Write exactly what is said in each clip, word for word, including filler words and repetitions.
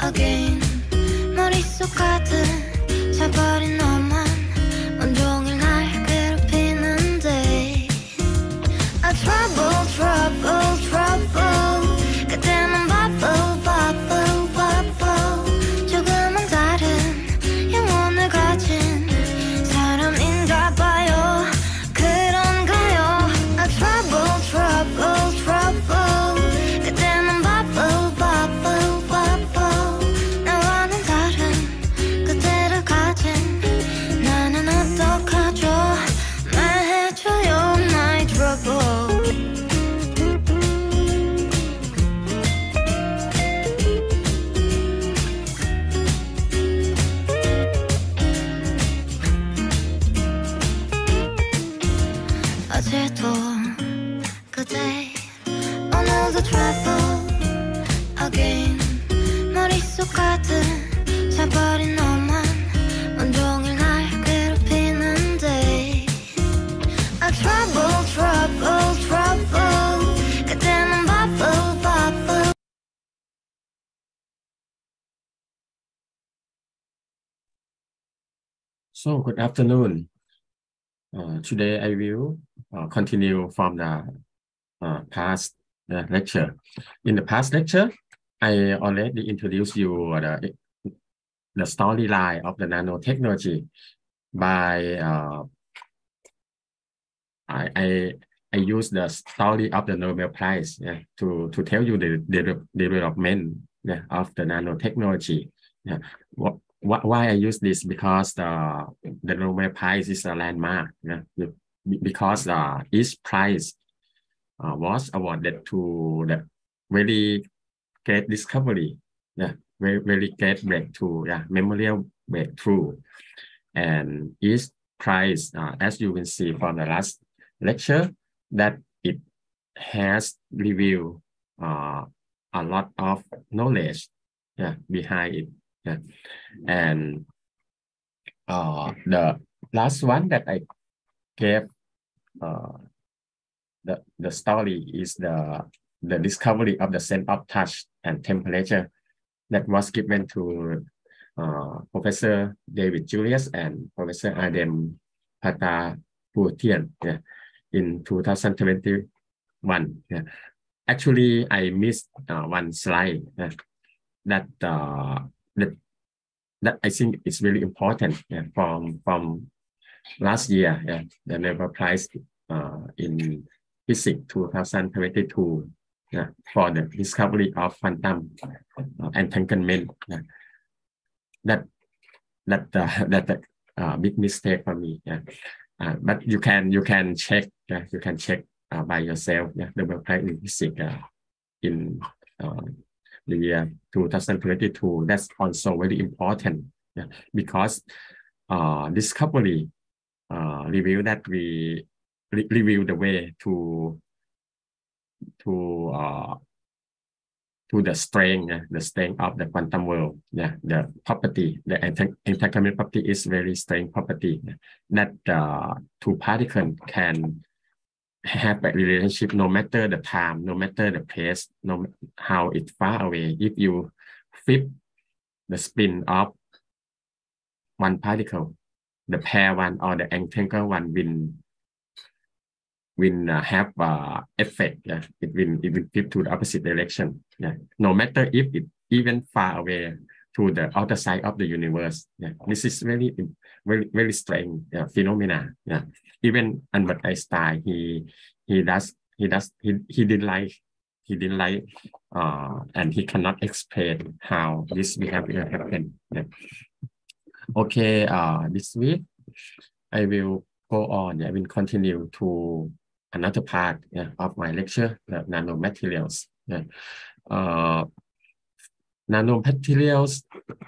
again. 머릿속 가득 차버린 너만 온종일 날 괴롭히는데 I trouble, trouble, trouble. 그때는 bubble, bubble, bubble. 조금은 다른 영혼을 가진 사람인가 봐요. 그런가요? I trouble, trouble, trouble. 그때는 bubble, bubble, bubble. 나와는 다른 그때를 가진 나는 어떡하죠? 말해줘요, my trouble. 어제도 그대 오늘도 trouble again. 머릿속 가득 차버린 너만 온종일 날 괴롭히는데 I trouble, trouble, trouble. 그때는 bubble, bubble. So good afternoon. Uh, today I will uh, continue from the uh, past uh, lecture. In the past lecture, I already introduced you the, the storyline of the nanotechnology by uh, I, I I use the story of the Nobel Prize yeah, to to tell you the, the development yeah, of the nanotechnology. Yeah. What, Why I use this? Because the the Nobel Prize is a landmark. Yeah? Because uh, each prize uh, was awarded to the very great discovery, yeah, very very great breakthrough, yeah, memorial breakthrough, and each prize, uh, as you can see from the last lecture, that it has revealed uh, a lot of knowledge, yeah, behind it. Yeah. And uh, the last one that I gave uh, the the story is the the discovery of the sense of touch and temperature that was given to uh, Professor David Julius and Professor Adem Pataputian yeah, in two thousand twenty-one. Yeah. Actually, I missed uh, one slide yeah, that. Uh, That, that I think is really important yeah, from from last year, yeah, the Nobel Prize uh, in Physics twenty twenty-two yeah, for the discovery of quantum uh, entanglement. Yeah. That that uh, that a uh, big mistake for me. Yeah. Uh, but you can you can check. Yeah, you can check uh, by yourself. Yeah, Nobel Prize in Physics uh, in. Uh, the year two thousand twenty-two. That's also very important yeah, because uh, discovery uh, reveal that we re reveal the way to to uh, to the strength, uh, the strength of the quantum world. Yeah, the property, the entanglement property is very strong property yeah, that uh, two particles can have a relationship no matter the time, no matter the place, no how it's far away. If you flip the spin of one particle, the pair one or the entangled one will will uh, have uh, effect. Yeah, it will it will flip to the opposite direction. Yeah, no matter if it even far away to the outer side of the universe. Yeah, this is very very very strange yeah, phenomena. Yeah. Even Albert Einstein, he he does he does he he didn't like he didn't like uh and he cannot explain how this behavior happened. Yeah. Okay, uh this week I will go on. I will continue to another part yeah, of my lecture, the nanomaterials. Yeah. Uh, nanomaterials.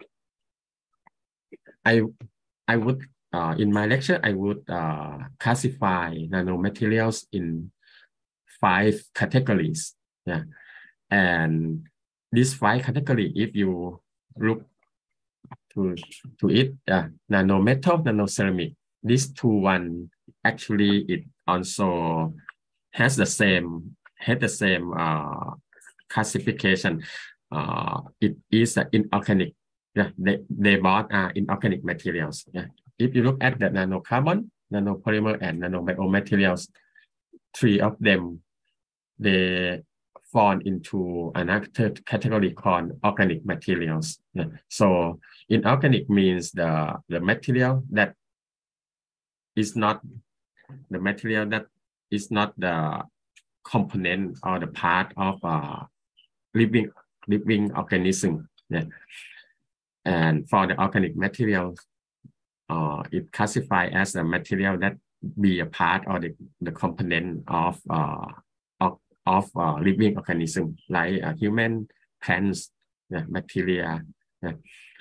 I I would. Uh, in my lecture, I would uh, classify nanomaterials in five categories. Yeah, and these five categories, if you look to to it, uh, nanometal, nanoceramic, these two one actually it also has the same has the same uh, classification. uh, it is uh, inorganic. Yeah, they, they both are inorganic materials. Yeah. If you look at the nanocarbon, nanopolymer, and nanobiomaterials, three of them, they fall into another category called organic materials. Yeah. So inorganic means the, the material that is not the material that is not the component or the part of uh, living living organism. Yeah. And for the organic materials, uh, it classified as a material that be a part or the, the component of uh, of, of uh, living organism like uh, human, plants, yeah, bacteria. Yeah.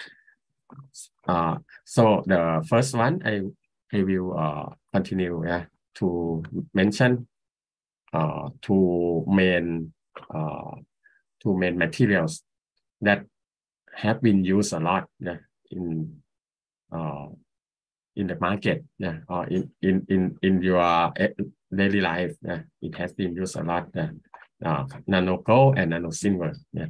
Uh, so the first one I I will uh, continue yeah, to mention uh, two main uh, two main materials that have been used a lot yeah, in uh, in the market yeah, or in in in in your daily life. Yeah, it has been used a lot. Yeah. Uh, nano gold and nano silver. Yeah.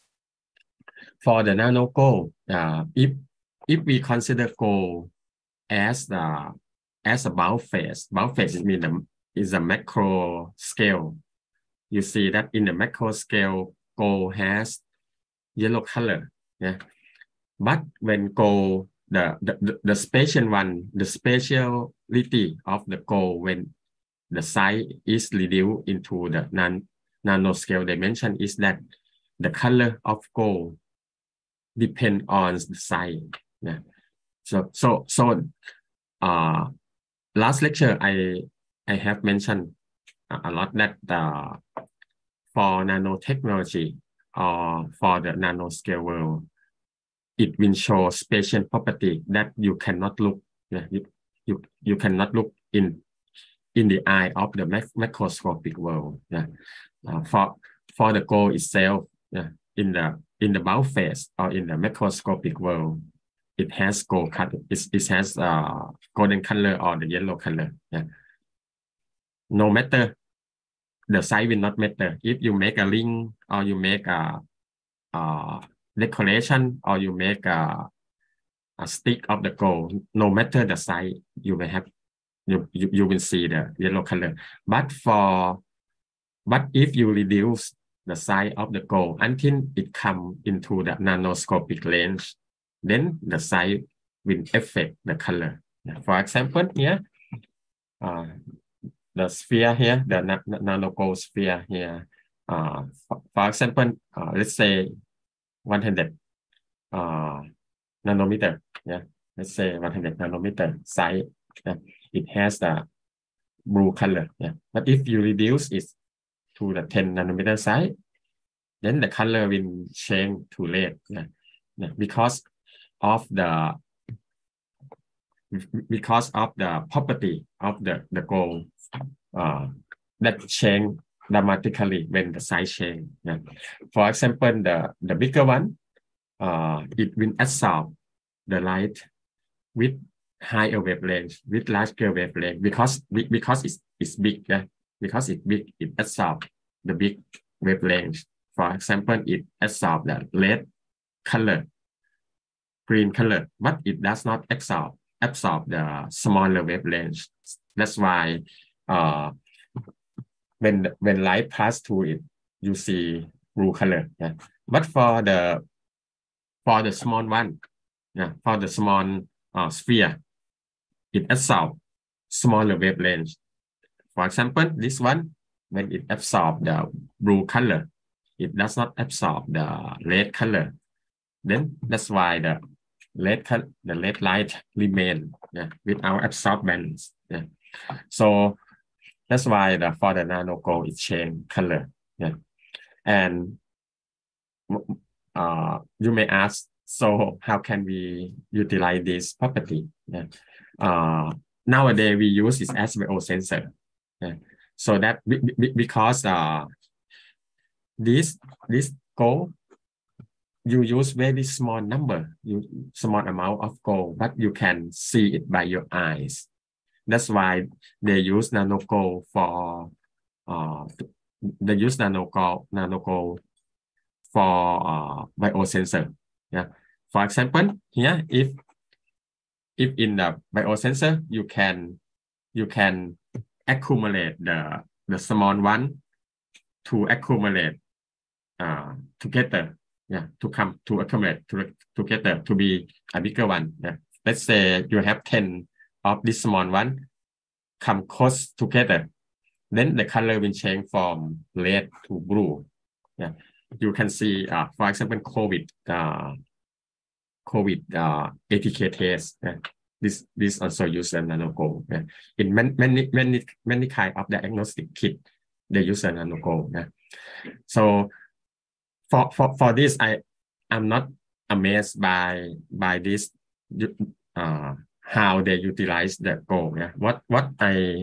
For the nano gold, uh, if if we consider gold as the as a bound phase, bound phase is mean the, is a macro scale. You see that in the macro scale, gold has yellow color. Yeah. But when gold, the, the, the, the special one, the speciality of the gold when the size is reduced into the non, nanoscale dimension is that the color of gold depend on the size. Yeah. So so so uh last lecture I I have mentioned a lot that uh, for nanotechnology or for the nanoscale world, it will show special property that you cannot look. Yeah, you, you you cannot look in in the eye of the mac macroscopic world. Yeah, uh, for for the gold itself. Yeah, in the in the bound phase or in the macroscopic world, it has gold color. It, it has uh golden color or the yellow color. Yeah, no matter the size will not matter. If you make a ring or you make a, a decoration or you make a a stick of the gold, no matter the size, you will have you, you, you will see the yellow color. But for but if you reduce the size of the gold until it come into the nanoscopic range, then the size will affect the color. For example, here, uh, the sphere here, the na nano gold sphere here. Uh, for, for example, uh, let's say one hundred uh, nanometer. Yeah, let's say one hundred nanometer size. Yeah. It has the blue color. Yeah, but if you reduce it to the ten nanometer size, then the color will change to red. Yeah, yeah. because of the because of the property of the the gold uh, that change dramatically when the size change. Yeah. For example, the the bigger one, uh, it will absorb the light with higher wavelength, with larger wavelength, because because it's it's big. Yeah, because it's big, it absorbs the big wavelength. For example, it absorbs the red color, green color, but it does not absorb absorb the smaller wavelength. That's why uh, when when light pass through it, you see blue color. Yeah. But for the for the small one, yeah, for the small uh, sphere, it absorbs smaller wavelength. For example, this one, when it absorbs the blue color, it does not absorb the red color. Then that's why the red the red light remain yeah, without absorbance. Yeah. So that's why the for the nano gold it change color. Yeah. And uh, you may ask, so how can we utilize this property? Yeah. Uh, nowadays we use this S V O sensor. Yeah. So that because uh, this this gold, you use very small number, you small amount of gold, but you can see it by your eyes. That's why they use nano gold for uh, they use nano gold, nano gold for uh, biosensor. Yeah. For example, here, if if in the biosensor you can you can accumulate the the small one to accumulate uh, together. Yeah, to come to accumulate to together to be a bigger one. Yeah. Let's say you have ten of this small one come close together. Then the color will change from red to blue. Yeah, you can see, uh, for example, COVID, uh, COVID uh, A T K test. Yeah. This this also use a nanogold. Yeah. In many many many many kind of diagnostic kit, they use a nanogold. Yeah. So for for for this, I I'm not amazed by by this. Uh, how they utilize the gold. Yeah. What what I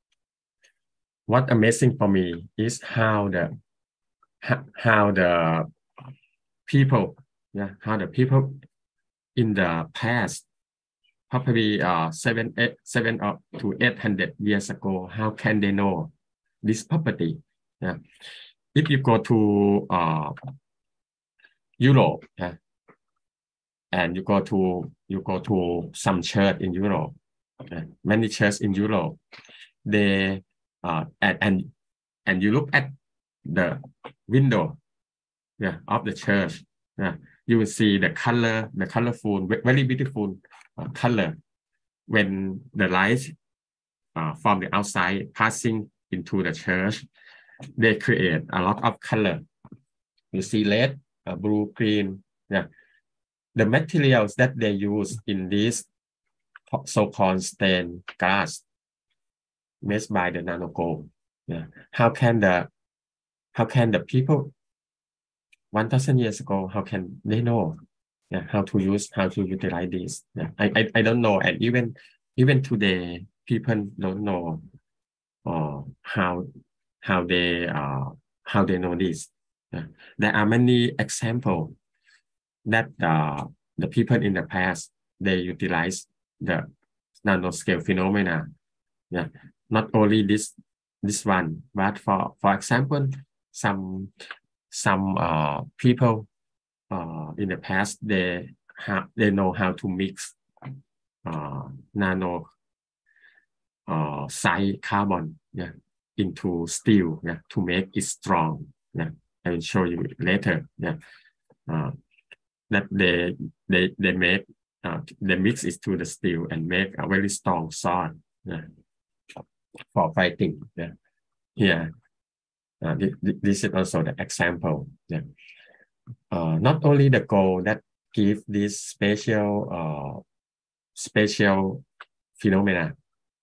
what amazing for me is how the how the people, yeah, how the people in the past, probably uh seven, eight, seven up to eight hundred years ago, how can they know this property? Yeah, if you go to uh Europe, yeah, and you go to you go to some church in Europe, yeah, many churches in Europe, they uh and and and you look at the window, yeah, of the church, yeah, you will see the color, the colorful, very beautiful uh, color when the light uh, from the outside passing into the church. They create a lot of color. You see red, uh, blue, green. Yeah, the materials that they use in this so-called stained glass made by the nanogold. Yeah, how can the how can the people one thousand years ago, how can they know, yeah, how to use, how to utilize this? Yeah, I, I, I don't know. And even, even today, people don't know uh, how, how they, uh, how they know this. Yeah. There are many examples that uh, the people in the past, they utilize the nanoscale phenomena. Yeah, not only this, this one, but for, for example, some some uh, people uh, in the past, they have they know how to mix uh, nano uh, size carbon, yeah, into steel, yeah, to make it strong. Yeah, I will show you later. Yeah, uh, that they they they make uh, they mix it to the steel and make a very strong sword, yeah, for fighting. Yeah, here. Uh, th th this is also the example. Yeah. Uh, not only the gold that give this special uh, special phenomena,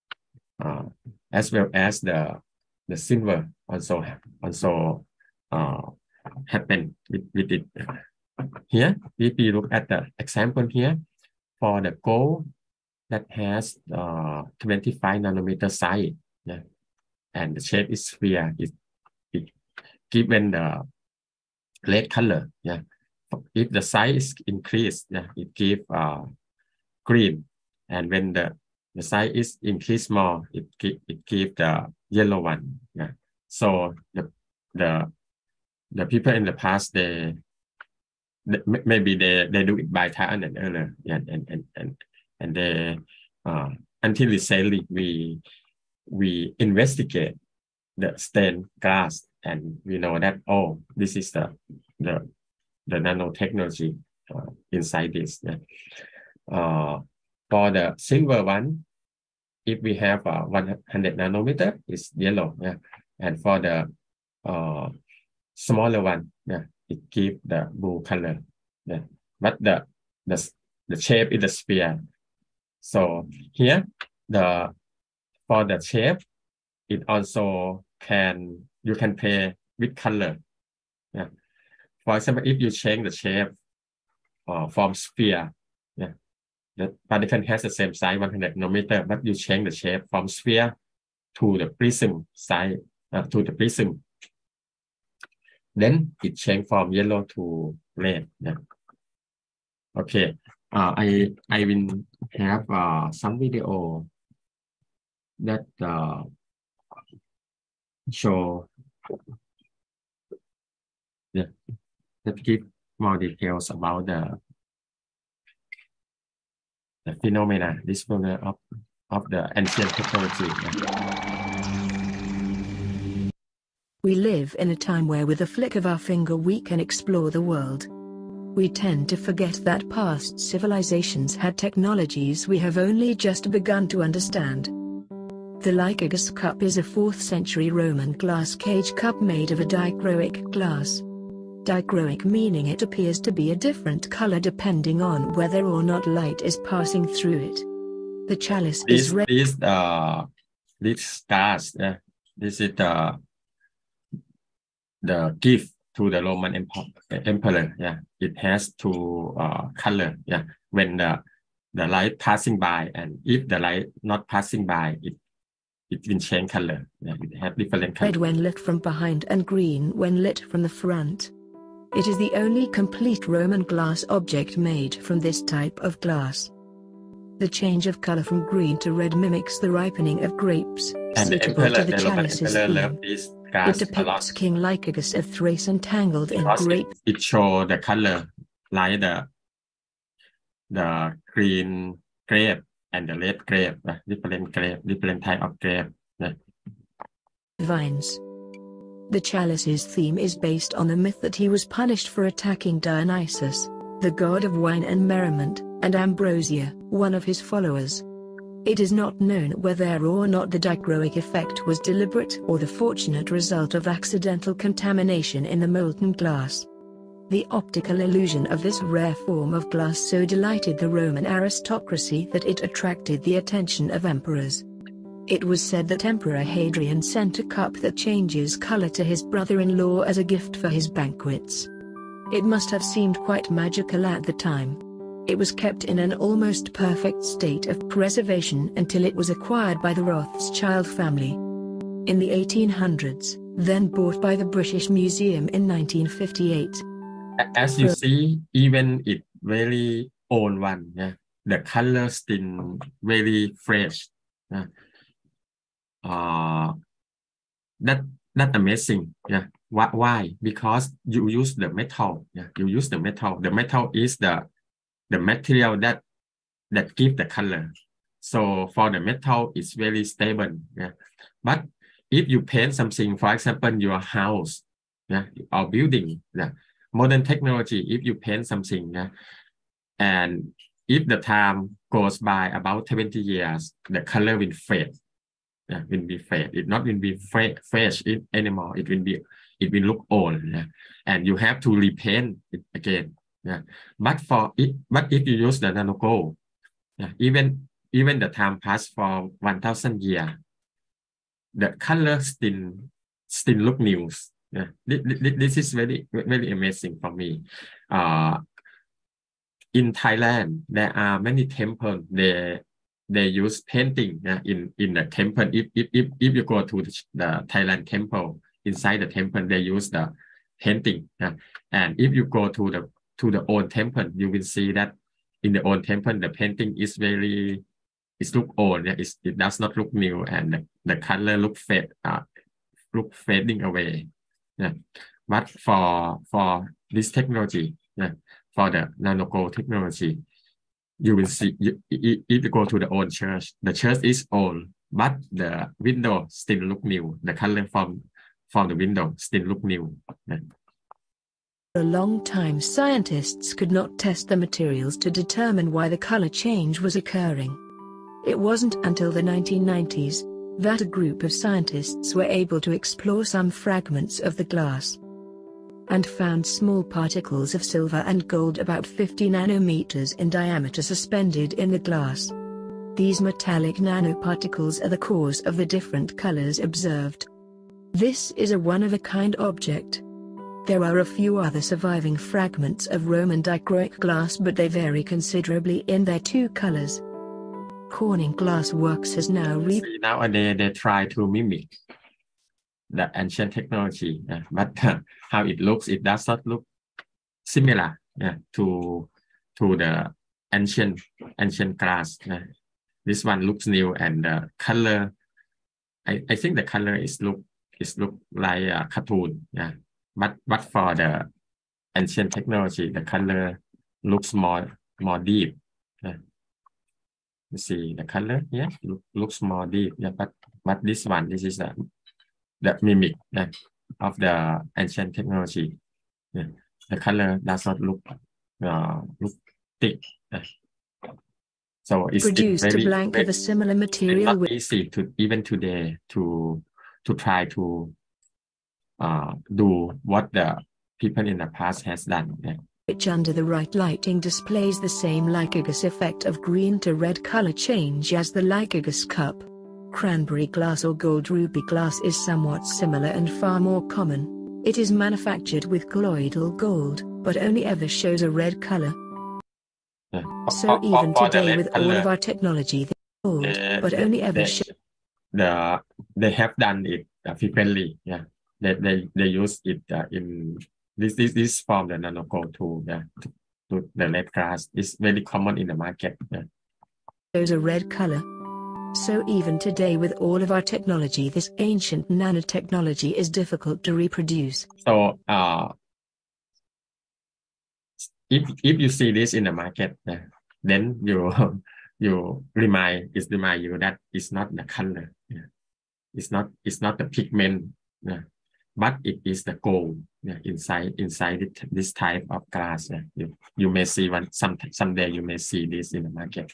uh, as well as the the silver also also uh, happen with, with it. Here, if we look at the example here, for the gold that has uh, twenty-five nanometer size, yeah, and the shape is sphere, it, it given the red color, yeah. If the size increase, yeah, it give uh, green, and when the the size is increased more, it give it give the yellow one, yeah. So the the the people in the past, they, they maybe they they do it by trial and error, yeah, and and and and they uh, until recently we we investigate the stained glass, and we know that, oh, this is the the the nanotechnology uh, inside this. Yeah. Uh, for the silver one, if we have uh, one hundred nanometer, it's yellow. Yeah. And for the uh, smaller one, yeah, it gives the blue color. Yeah. But the the the shape is a sphere. So here, the for the shape, it also can you can play with color. Yeah. For example, if you change the shape uh, from sphere, yeah, the particle has the same size, one hundred nanometer, but you change the shape from sphere to the prism size, uh, to the prism, then it change from yellow to red. Yeah. Okay. Uh, I I will have uh, some video that uh, show. Yeah. let's give more details about the the phenomena, this phenomena of of the ancient technology. We live in a time where with a flick of our finger we can explore the world. We tend to forget that past civilizations had technologies we have only just begun to understand. The Lycurgus cup is a fourth century Roman glass cage cup made of a dichroic glass. Dichroic meaning it appears to be a different color depending on whether or not light is passing through it. The chalice this, is red. This, uh, this glass, uh, this is the the gift to the Roman emperor. Yeah, it has two uh, color. Yeah, when the the light passing by, and if the light not passing by, it it will change color. Yeah, it has different color. Red when lit from behind and green when lit from the front. It is the only complete Roman glass object made from this type of glass. The change of color from green to red mimics the ripening of grapes, and suitable the emperor, to the, the chalice's theme. It depicts King Lycurgus of Thrace entangled because in grape. It, it shows the color like the the green grape and the red grape, uh, different grape, different type of grape. Uh. Vines. The chalice's theme is based on the myth that he was punished for attacking Dionysus, the god of wine and merriment, and Ambrosia, one of his followers. It is not known whether or not the dichroic effect was deliberate or the fortunate result of accidental contamination in the molten glass. The optical illusion of this rare form of glass so delighted the Roman aristocracy that it attracted the attention of emperors. It was said that Emperor Hadrian sent a cup that changes color to his brother-in-law as a gift for his banquets. It must have seemed quite magical at the time. It was kept in an almost perfect state of preservation until it was acquired by the Rothschild family in the eighteen hundreds, then bought by the British Museum in nineteen fifty-eight. As you see, even it very old one, yeah, the color still very fresh. Yeah. Uh, that that amazing. Yeah. Why? Why? Because you use the metal. Yeah. You use the metal. The metal is the the material that that give the color. So for the metal, it's very stable. Yeah. But if you paint something, for example, your house, yeah, or building, yeah, modern technology, if you paint something, yeah, and if the time goes by about twenty years, the color will fade. Yeah, will be fade. It not will be fresh anymore. It will be, it will look old. Yeah, and you have to repaint it again. Yeah, but for it, but if you use the nano gold, yeah, even even the time passed for one thousand years, the color still still look new. Yeah, this, this is very very amazing for me. Uh, in Thailand, there are many temples. They they use painting uh, in in the temple. If if if if you go to the, the Thailand temple, inside the temple they use the painting. Uh, and if you go to the to the old temple, you will see that in the old temple the painting is very, it look old. Yeah, it's, it does not look new, and the, the color look fade, uh, look fading away. Yeah, but for for this technology, yeah, for the nano gold technology, you will see, you, if you go to the old church, the church is old, but the window still look new. The color from from the window still look new. Yeah. For a long time, scientists could not test the materials to determine why the color change was occurring. It wasn't until the nineteen nineties that a group of scientists were able to explore some fragments of the glass and found small particles of silver and gold about fifty nanometers in diameter suspended in the glass. These metallic nanoparticles are the cause of the different colors observed. This is a one-of-a-kind object. There are a few other surviving fragments of Roman dichroic glass, but they vary considerably in their two colors. Corning Glass Works has now re- nowadays they try to mimic the ancient technology, yeah, but uh, how it looks, it does not look similar, yeah, to to the ancient ancient glass. Yeah. This one looks new, and the color, I, I think the color is look is look like a cartoon, yeah. But but for the ancient technology, the color looks more more deep. Yeah. You see the color, yeah, look, looks more deep. Yeah, but but this one, this is the the mimic yeah, of the ancient technology. Yeah. The color does not look uh, look thick. Yeah. So it's, it's Produced very, a blank very of a similar it's material not with easy to even today to to try to uh, do what the people in the past has done. Yeah. which under the right lighting displays the same Lycurgus effect of green to red color change as the Lycurgus cup. Cranberry glass or gold ruby glass is somewhat similar and far more common. It is manufactured with colloidal gold, but only ever shows a red color. Yeah. So For, even for, for today the with all of our technology, they gold, they, but they, only ever they, shows. the they have done it uh, frequently. Yeah, they they they use it uh, in this this this form the nano gold too. Yeah, to, to the red glass is very common in the market. Yeah. Shows a red color. So even today with all of our technology, this ancient nanotechnology is difficult to reproduce. So uh, if if you see this in the market, yeah, then you you remind it remind you that it's not the color. Yeah. It's not it's not the pigment. Yeah. But it is the gold yeah, inside inside it, this type of glass. Yeah. You, you may see one some someday you may see this in the market.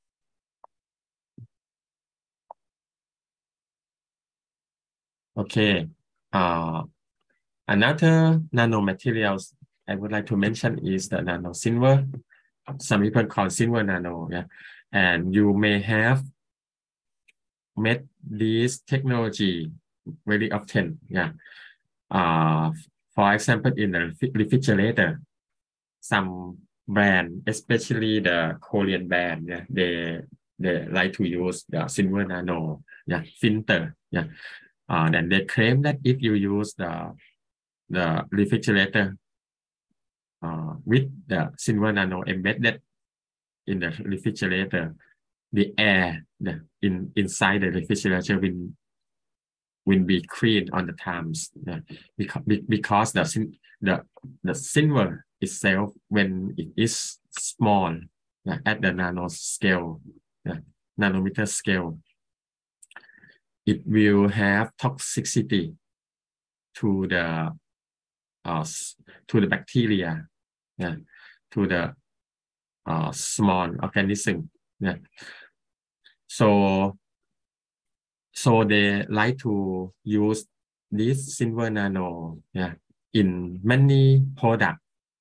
Okay. Uh, another nanomaterials I would like to mention is the nano silver. Some people call silver nano. Yeah, and you may have met this technology very often. Yeah. Uh, for example, in the refrigerator, some brand, especially the Korean brand, yeah, they they like to use the silver nano, yeah, filter, yeah. Uh, then they claim that if you use the the refrigerator uh, with the silver nano embedded in the refrigerator, the air the, in inside the refrigerator will will be clean on the times, yeah, because because the the the silver itself when it is small yeah, at the nano scale, yeah, nanometer scale, it will have toxicity to the uh, to the bacteria, yeah, to the uh, small organism, yeah. So so they like to use this silver nano, yeah, in many products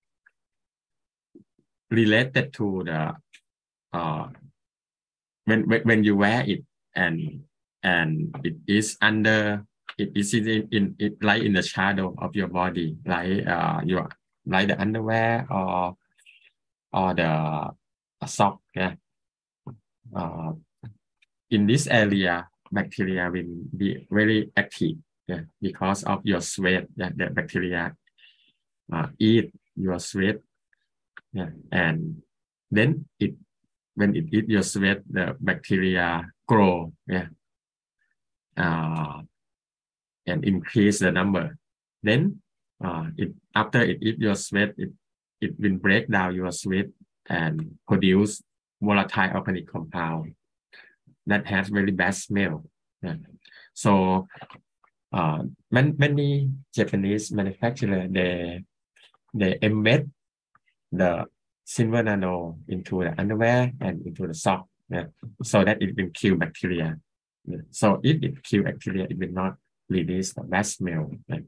related to the uh, when, when when you wear it and and it is under it is in, in it like in the shadow of your body, like uh your like the underwear or or the uh, sock, yeah. Uh, in this area, bacteria will be very active, yeah, because of your sweat. Yeah, the bacteria uh, eat your sweat, yeah, and then it when it eat your sweat, the bacteria grow, yeah, uh, and increase the number. Then uh, it after it eat your sweat, it it will break down your sweat and produce volatile organic compound that has very bad smell. Yeah. So uh, many, many Japanese manufacturers they they embed the silver nano into the underwear and into the sock, yeah, so that it will kill bacteria. Yeah. So if it kill bacteria, it will not release the bad smell. Right?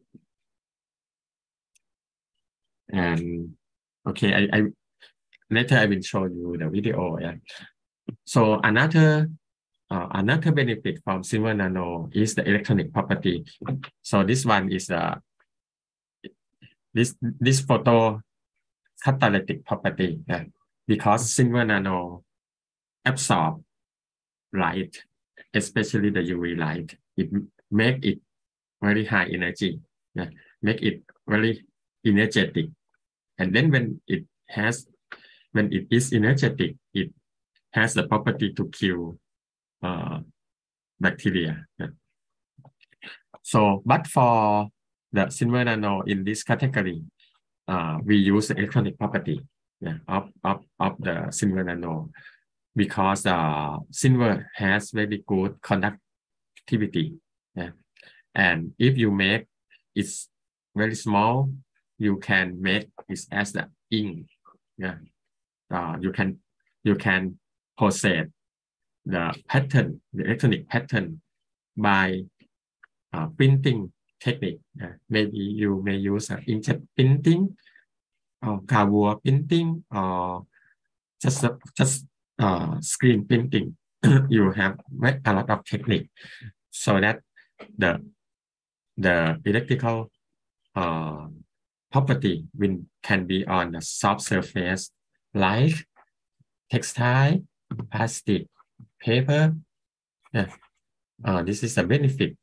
And okay, I, I later I will show you the video. Yeah. So another uh, another benefit from silver nano is the electronic property. So this one is uh, this this photo catalytic property. Yeah. Because silver nano absorb light, especially the U V light. It make it very high energy, yeah, make it very energetic. And then when it has, when it is energetic, it has the property to kill uh, bacteria. Yeah. So, but for the silver nano in this category, uh, we use the electronic property yeah, of, of, of the silver nano because the uh, silver has very good conductivity. Yeah. And if you make it very small, you can make it as the ink. Yeah. Uh, you can you can process the pattern, the electronic pattern by uh, printing technique. Uh, maybe you may use uh, inkjet printing or cardboard printing or just uh, just uh, screen printing. You have a lot of technique so that the the electrical uh, property will, can be on the soft surface like textile, plastic, paper. Yeah. Uh, this is a benefit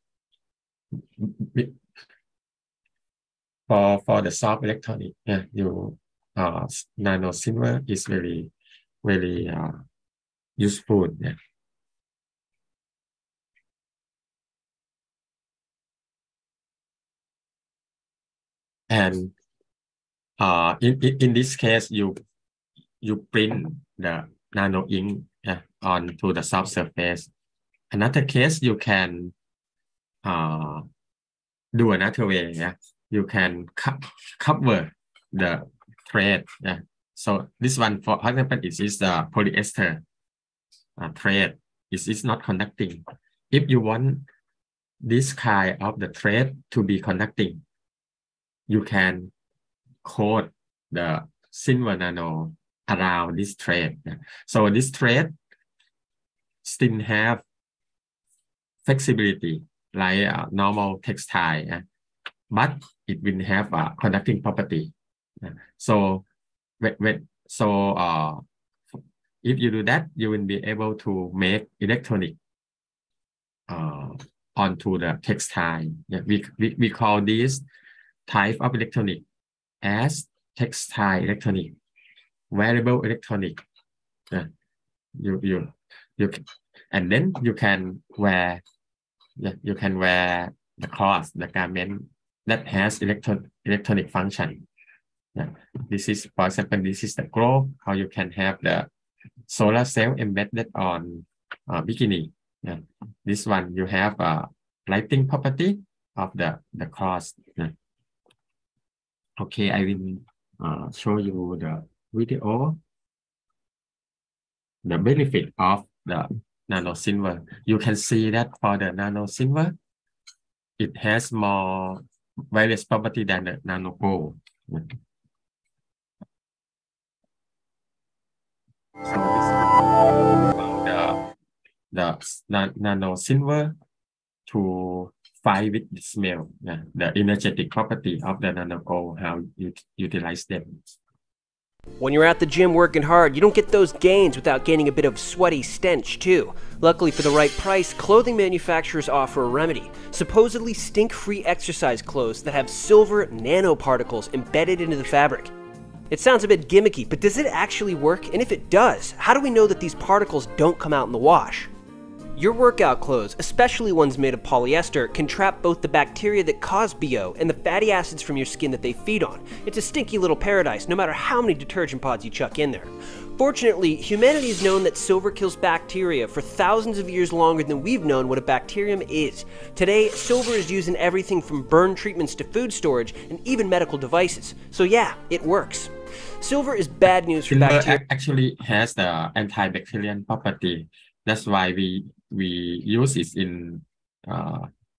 for for the soft electronic. Yeah, you uh, nano silver is very very uh, useful. Yeah. And uh, in, in in this case, you you print the nano ink yeah, onto the soft surface. Another case, you can uh, do another way. Yeah, you can co cover the thread. Yeah. So this one, for example, it is the polyester uh, thread. It is not conducting. If you want this kind of the thread to be conducting, you can coat the silver nano around this thread. Yeah. So this thread still have flexibility like a normal textile, yeah, but it will have a conducting property. Yeah. So when, when so uh, if you do that, you will be able to make electronic uh, onto the textile. Yeah. We, we, we call this type of electronic as textile electronic, wearable electronic. Yeah. You you you and then you can wear yeah, you can wear the cloth, the garment that has electron electronic function. Yeah. This is, for example, this is the globe, how you can have the solar cell embedded on uh, bikini. Yeah. This one you have a lighting property of the the cloth. Yeah. Okay, I will uh, show you the video, the benefit of the nano silver. You can see that for the nano silver, it has more various property than the nano gold. So this is about the, the nano silver to fight with the smell, yeah, the energetic property of the nano gold, how you utilize them. When you're at the gym working hard, you don't get those gains without gaining a bit of sweaty stench too. Luckily, for the right price, clothing manufacturers offer a remedy. Supposedly stink-free exercise clothes that have silver nanoparticles embedded into the fabric. It sounds a bit gimmicky, but does it actually work? And if it does, how do we know that these particles don't come out in the wash? Your workout clothes, especially ones made of polyester, can trap both the bacteria that cause B O and the fatty acids from your skin that they feed on. It's a stinky little paradise, no matter how many detergent pods you chuck in there. Fortunately, humanity has known that silver kills bacteria for thousands of years longer than we've known what a bacterium is. Today, silver is used in everything from burn treatments to food storage and even medical devices. So yeah, it works. Silver is bad news for bacteria. Silver actually has the antibacterial property. That's why we we use it in, uh,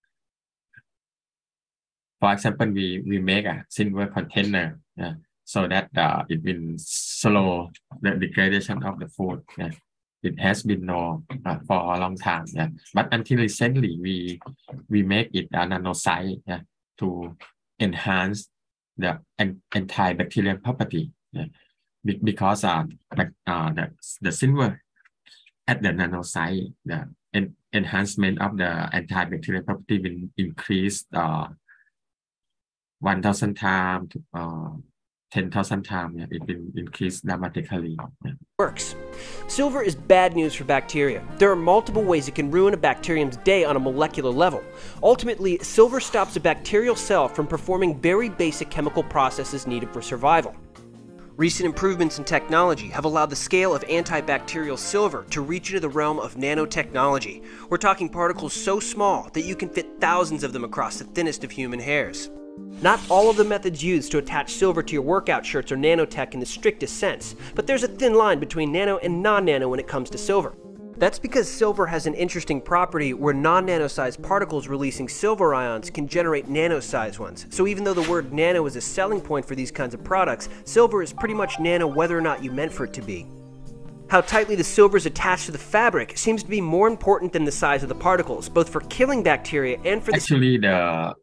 for example, we we make a silver container, yeah, so that uh, it will slow the degradation of the food. Yeah. It has been known uh, for a long time, yeah. But until recently, we we make it a nano size, yeah, to enhance the antibacterial property, yeah. Be because uh, uh, the the silver at the nano size, the en enhancement of the antibacterial property will increase uh, one thousand times to uh, ten thousand times. Yeah, it will increase dramatically. Yeah. works. Silver is bad news for bacteria. There are multiple ways it can ruin a bacterium's day on a molecular level. Ultimately, silver stops a bacterial cell from performing very basic chemical processes needed for survival. Recent improvements in technology have allowed the scale of antibacterial silver to reach into the realm of nanotechnology. We're talking particles so small that you can fit thousands of them across the thinnest of human hairs. Not all of the methods used to attach silver to your workout shirts are nanotech in the strictest sense, but there's a thin line between nano and non-nano when it comes to silver. That's because silver has an interesting property where non-nano-sized particles releasing silver ions can generate nano-sized ones. So even though the word nano is a selling point for these kinds of products, silver is pretty much nano whether or not you meant for it to be. How tightly the silver is attached to the fabric seems to be more important than the size of the particles, both for killing bacteria and for the... Actually, the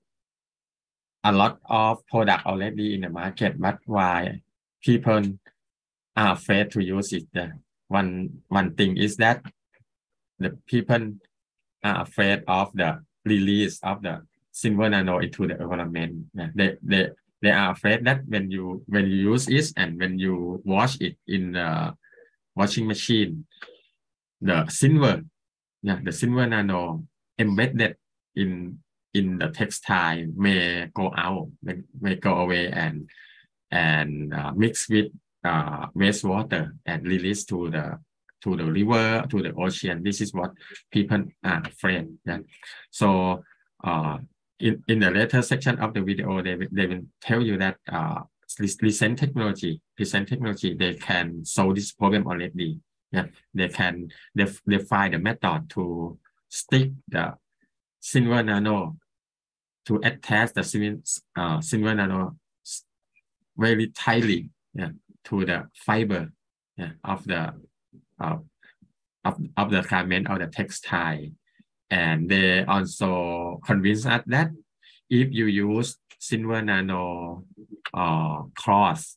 a lot of product already in the market, but why people are afraid to use it? The one one thing is that the people are afraid of the release of the silver nano into the environment. They they they are afraid that when you when you use it and when you wash it in the washing machine, the silver, yeah, the silver nano embedded in in the textile may go out, may, may go away and and uh, mix with uh, wastewater and release to the to the river, to the ocean. This is what people are afraid. Yeah. So uh, in in the later section of the video, they they will tell you that uh, recent technology, recent technology, they can solve this problem already. Yeah, they can they they find a method to stick the silver nano to attach the silver, uh, silver nano very tightly, yeah, to the fiber, yeah, of the uh, of, of the garment of the textile. And they also convince us that if you use silver nano uh, cloth,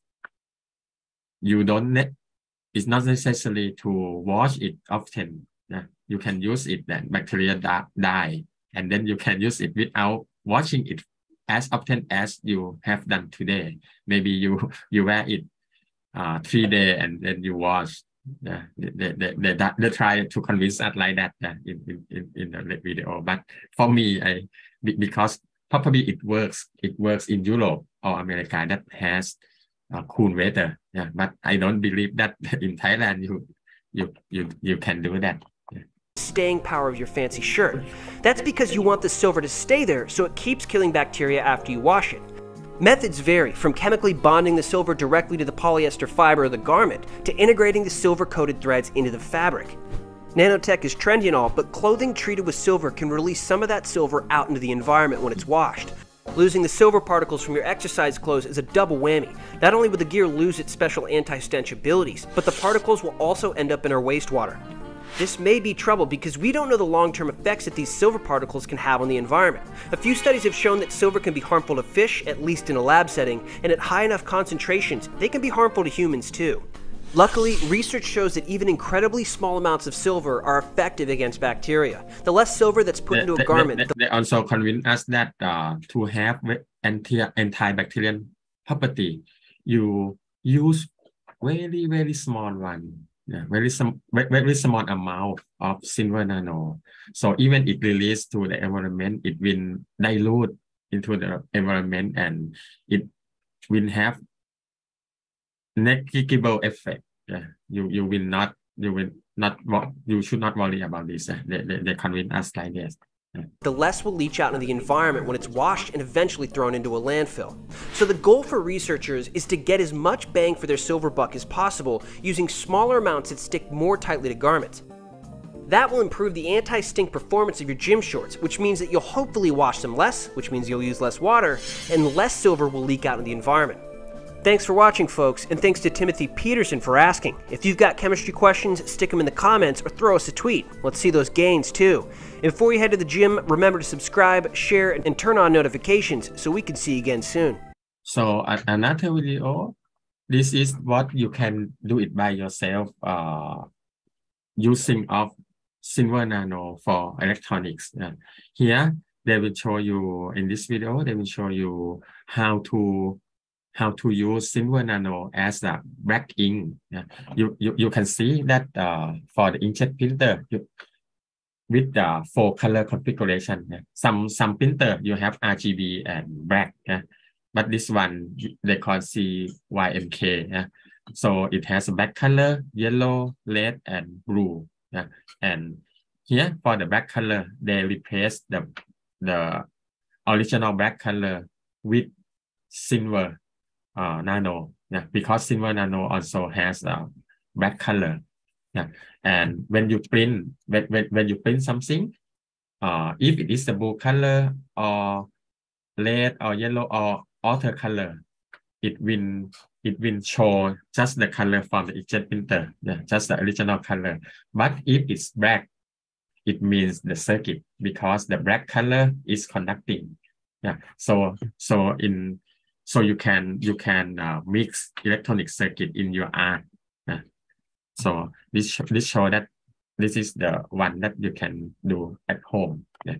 you don't need, it's not necessary to wash it often. Yeah. You can use it, then bacteria die, and then you can use it without washing it as often as you have done today. Maybe you you wear it uh, three days and then you wash. Yeah, they, they, they, they, they try to convince us like that, yeah, in, in, in the video. But for me, I because probably it works, it works in Europe or America that has uh, cool weather. Yeah, but I don't believe that in Thailand you you you you can do that. Yeah. Staying power of your fancy shirt. That's because you want the silver to stay there so it keeps killing bacteria after you wash it. Methods vary from chemically bonding the silver directly to the polyester fiber of the garment to integrating the silver-coated threads into the fabric. Nanotech is trendy and all, but clothing treated with silver can release some of that silver out into the environment when it's washed. Losing the silver particles from your exercise clothes is a double whammy. Not only would the gear lose its special anti-stench abilities, but the particles will also end up in our wastewater. This may be trouble because we don't know the long-term effects that these silver particles can have on the environment. A few studies have shown that silver can be harmful to fish, at least in a lab setting, and at high enough concentrations, they can be harmful to humans too. Luckily, research shows that even incredibly small amounts of silver are effective against bacteria. The less silver that's put they, into a they, garment... They, they also convince us that uh, to have anti, antibacterial property, you use very, very small one. Yeah, very some very, very small amount of silver nano. So even it released to the environment, it will dilute into the environment and it will have negligible effect. Yeah, you you will not you will not you should not worry about this. They they, they convince us like this. Yeah. The less will leach out into the environment when it's washed and eventually thrown into a landfill. So the goal for researchers is to get as much bang for their silver buck as possible using smaller amounts that stick more tightly to garments. That will improve the anti-stink performance of your gym shorts, which means that you'll hopefully wash them less, which means you'll use less water, and less silver will leak out in the environment. Thanks for watching, folks, and thanks to Timothy Peterson for asking. If you've got chemistry questions, stick them in the comments or throw us a tweet. Let's see those gains, too. And before you head to the gym, remember to subscribe, share, and turn on notifications so we can see you again soon. So, at another video, this is what you can do it by yourself uh, using of silver nano for electronics. Uh, here, they will show you, in this video, they will show you how to how to use silver nano as a black ink. Yeah. You, you you can see that uh, for the inkjet printer you, with the four color configuration. Yeah. Some some printer you have R G B and black. Yeah. But this one they call C Y M K. Yeah. So it has a black color, yellow, red, and blue. Yeah. And here for the black color, they replace the the original black color with silver uh, nano. Yeah, because silver nano also has a black color. Yeah, and when you print when when, when you print something, uh, if it is a blue color or red or yellow or other color, it will it will show just the color from the inkjet printer. Yeah, just the original color. But if it's black, it means the circuit because the black color is conducting. Yeah. So so in so you can you can uh, mix electronic circuit in your art. Yeah. So this this show that this is the one that you can do at home. Yeah.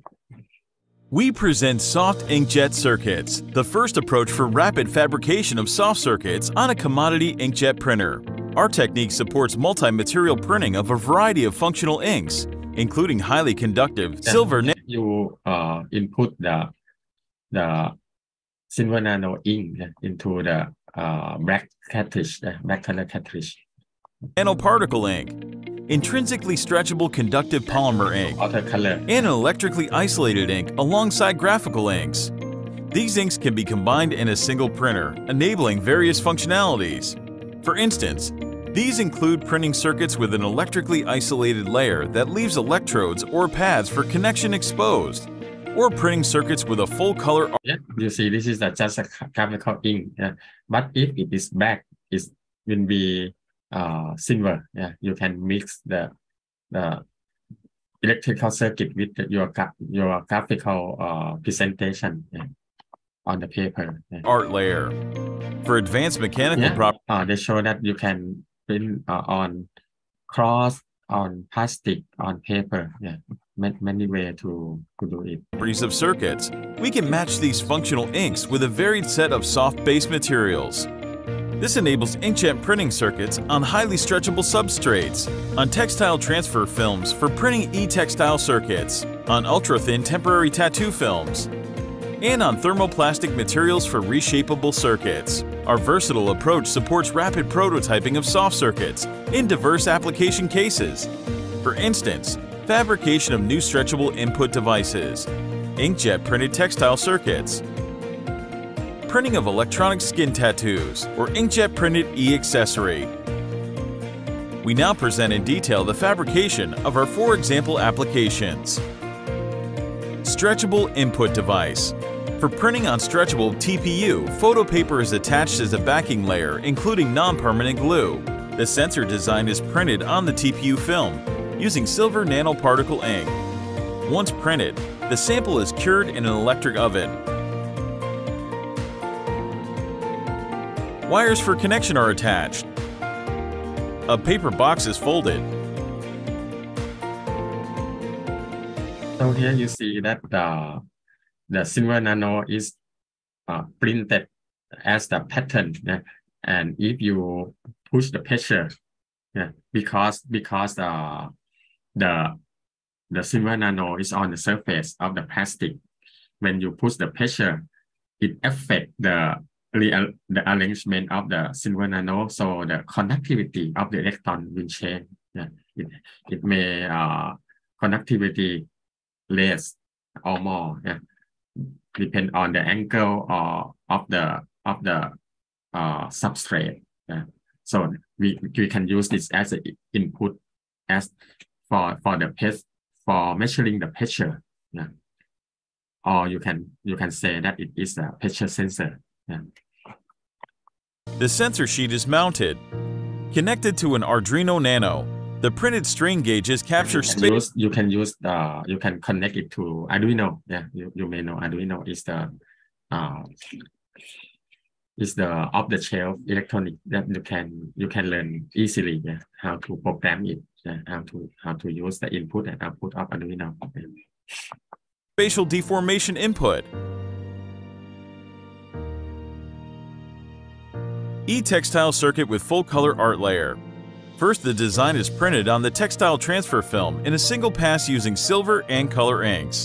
We present soft inkjet circuits, the first approach for rapid fabrication of soft circuits on a commodity inkjet printer. Our technique supports multi-material printing of a variety of functional inks, including highly conductive yeah. silver. You uh, input the the silver nano ink into the uh, black cartridge, the black color cartridge. Nanoparticle ink, intrinsically stretchable conductive polymer ink, other color, and an electrically isolated ink alongside graphical inks. These inks can be combined in a single printer, enabling various functionalities. For instance, these include printing circuits with an electrically isolated layer that leaves electrodes or pads for connection exposed, or printing circuits with a full color. Yeah, you see, this is a, just a chemical ink. Yeah. But if it is black, it will be uh, silver. Yeah, you can mix the the electrical circuit with the, your your graphical uh, presentation yeah, on the paper. Yeah. Art layer for advanced mechanical yeah. properties. Uh, they show that you can print uh, on cross, on plastic, on paper. Yeah, many, many ways to, to do it. Properties of circuits. We can match these functional inks with a varied set of soft base materials. This enables inkjet printing circuits on highly stretchable substrates, on textile transfer films for printing e-textile circuits, on ultra-thin temporary tattoo films, and on thermoplastic materials for reshapeable circuits. Our versatile approach supports rapid prototyping of soft circuits in diverse application cases. For instance, fabrication of new stretchable input devices, inkjet printed textile circuits, printing of electronic skin tattoos, or inkjet printed e-accessory. We now present in detail the fabrication of our four example applications. Stretchable input device. For printing on stretchable T P U, photo paper is attached as a backing layer, including non-permanent glue. The sensor design is printed on the T P U film using silver nanoparticle ink. Once printed, the sample is cured in an electric oven. Wires for connection are attached. A paper box is folded. So here you see that the the silver nano is uh, printed as the pattern, yeah? And if you push the pressure, yeah, because because uh, the the silver nano is on the surface of the plastic, when you push the pressure, it affects the the arrangement of the silver nano, so the conductivity of the electron will change. Yeah, it it may uh, conductivity less or more. Yeah. Depend on the angle or of the of the uh, substrate. Yeah. So we we can use this as an input as for for the test for measuring the pressure. Yeah. Or you can you can say that it is a pressure sensor. Yeah. The sensor sheet is mounted, connected to an Arduino Nano. The printed strain gauges capture space. You can use the you can connect it to Arduino. Yeah, you, you may know Arduino is the uh, is the off the shelf electronic that you can you can learn easily. Yeah, how to program it. Yeah, how to how to use the input and output of Arduino. Spatial deformation input. E-textile circuit with full color art layer. First, the design is printed on the textile transfer film in a single pass using silver and color inks.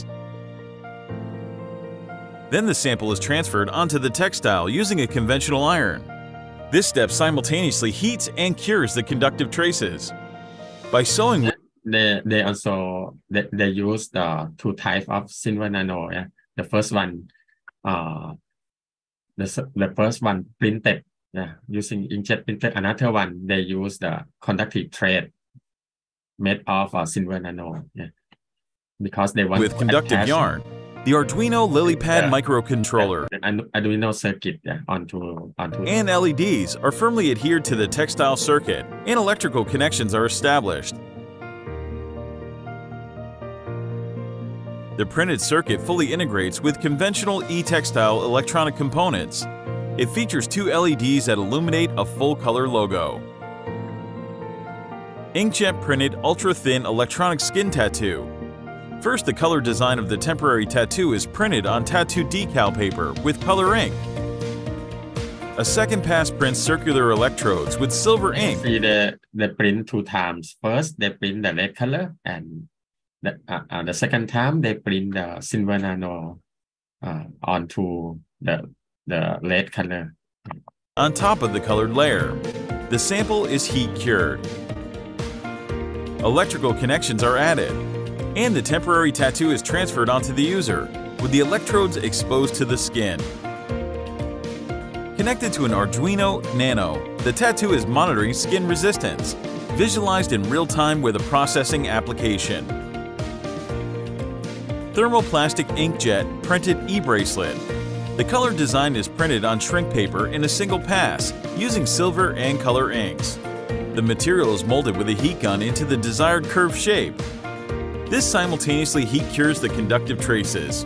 Then the sample is transferred onto the textile using a conventional iron. This step simultaneously heats and cures the conductive traces. By sewing, they they also they, they use the two types of silver nano. Yeah? The first one, uh, the the first one printed, yeah, using inkjet printed. Another one they use the conductive thread made of uh, silver nano. Yeah, because they want with to conductive attach yarn, the Arduino LilyPad Yeah. microcontroller the Arduino circuit, yeah, onto onto and L E Ds are firmly adhered to the textile circuit, and electrical connections are established. The printed circuit fully integrates with conventional e-textile electronic components. It features two L E Ds that illuminate a full-color logo. Inkjet printed ultra-thin electronic skin tattoo. First, the color design of the temporary tattoo is printed on tattoo decal paper with color ink. A second pass prints circular electrodes with silver ink. See, they, they print two times. First, they print the red color, and the, uh, uh, the second time they print the silver nano uh, onto the, the red color. On top of the colored layer, the sample is heat cured. Electrical connections are added, and the temporary tattoo is transferred onto the user, with the electrodes exposed to the skin. Connected to an Arduino Nano, the tattoo is monitoring skin resistance, visualized in real time with a processing application. Thermoplastic inkjet printed e-bracelet. The color design is printed on shrink paper in a single pass using silver and color inks. The material is molded with a heat gun into the desired curved shape. This simultaneously heat cures the conductive traces.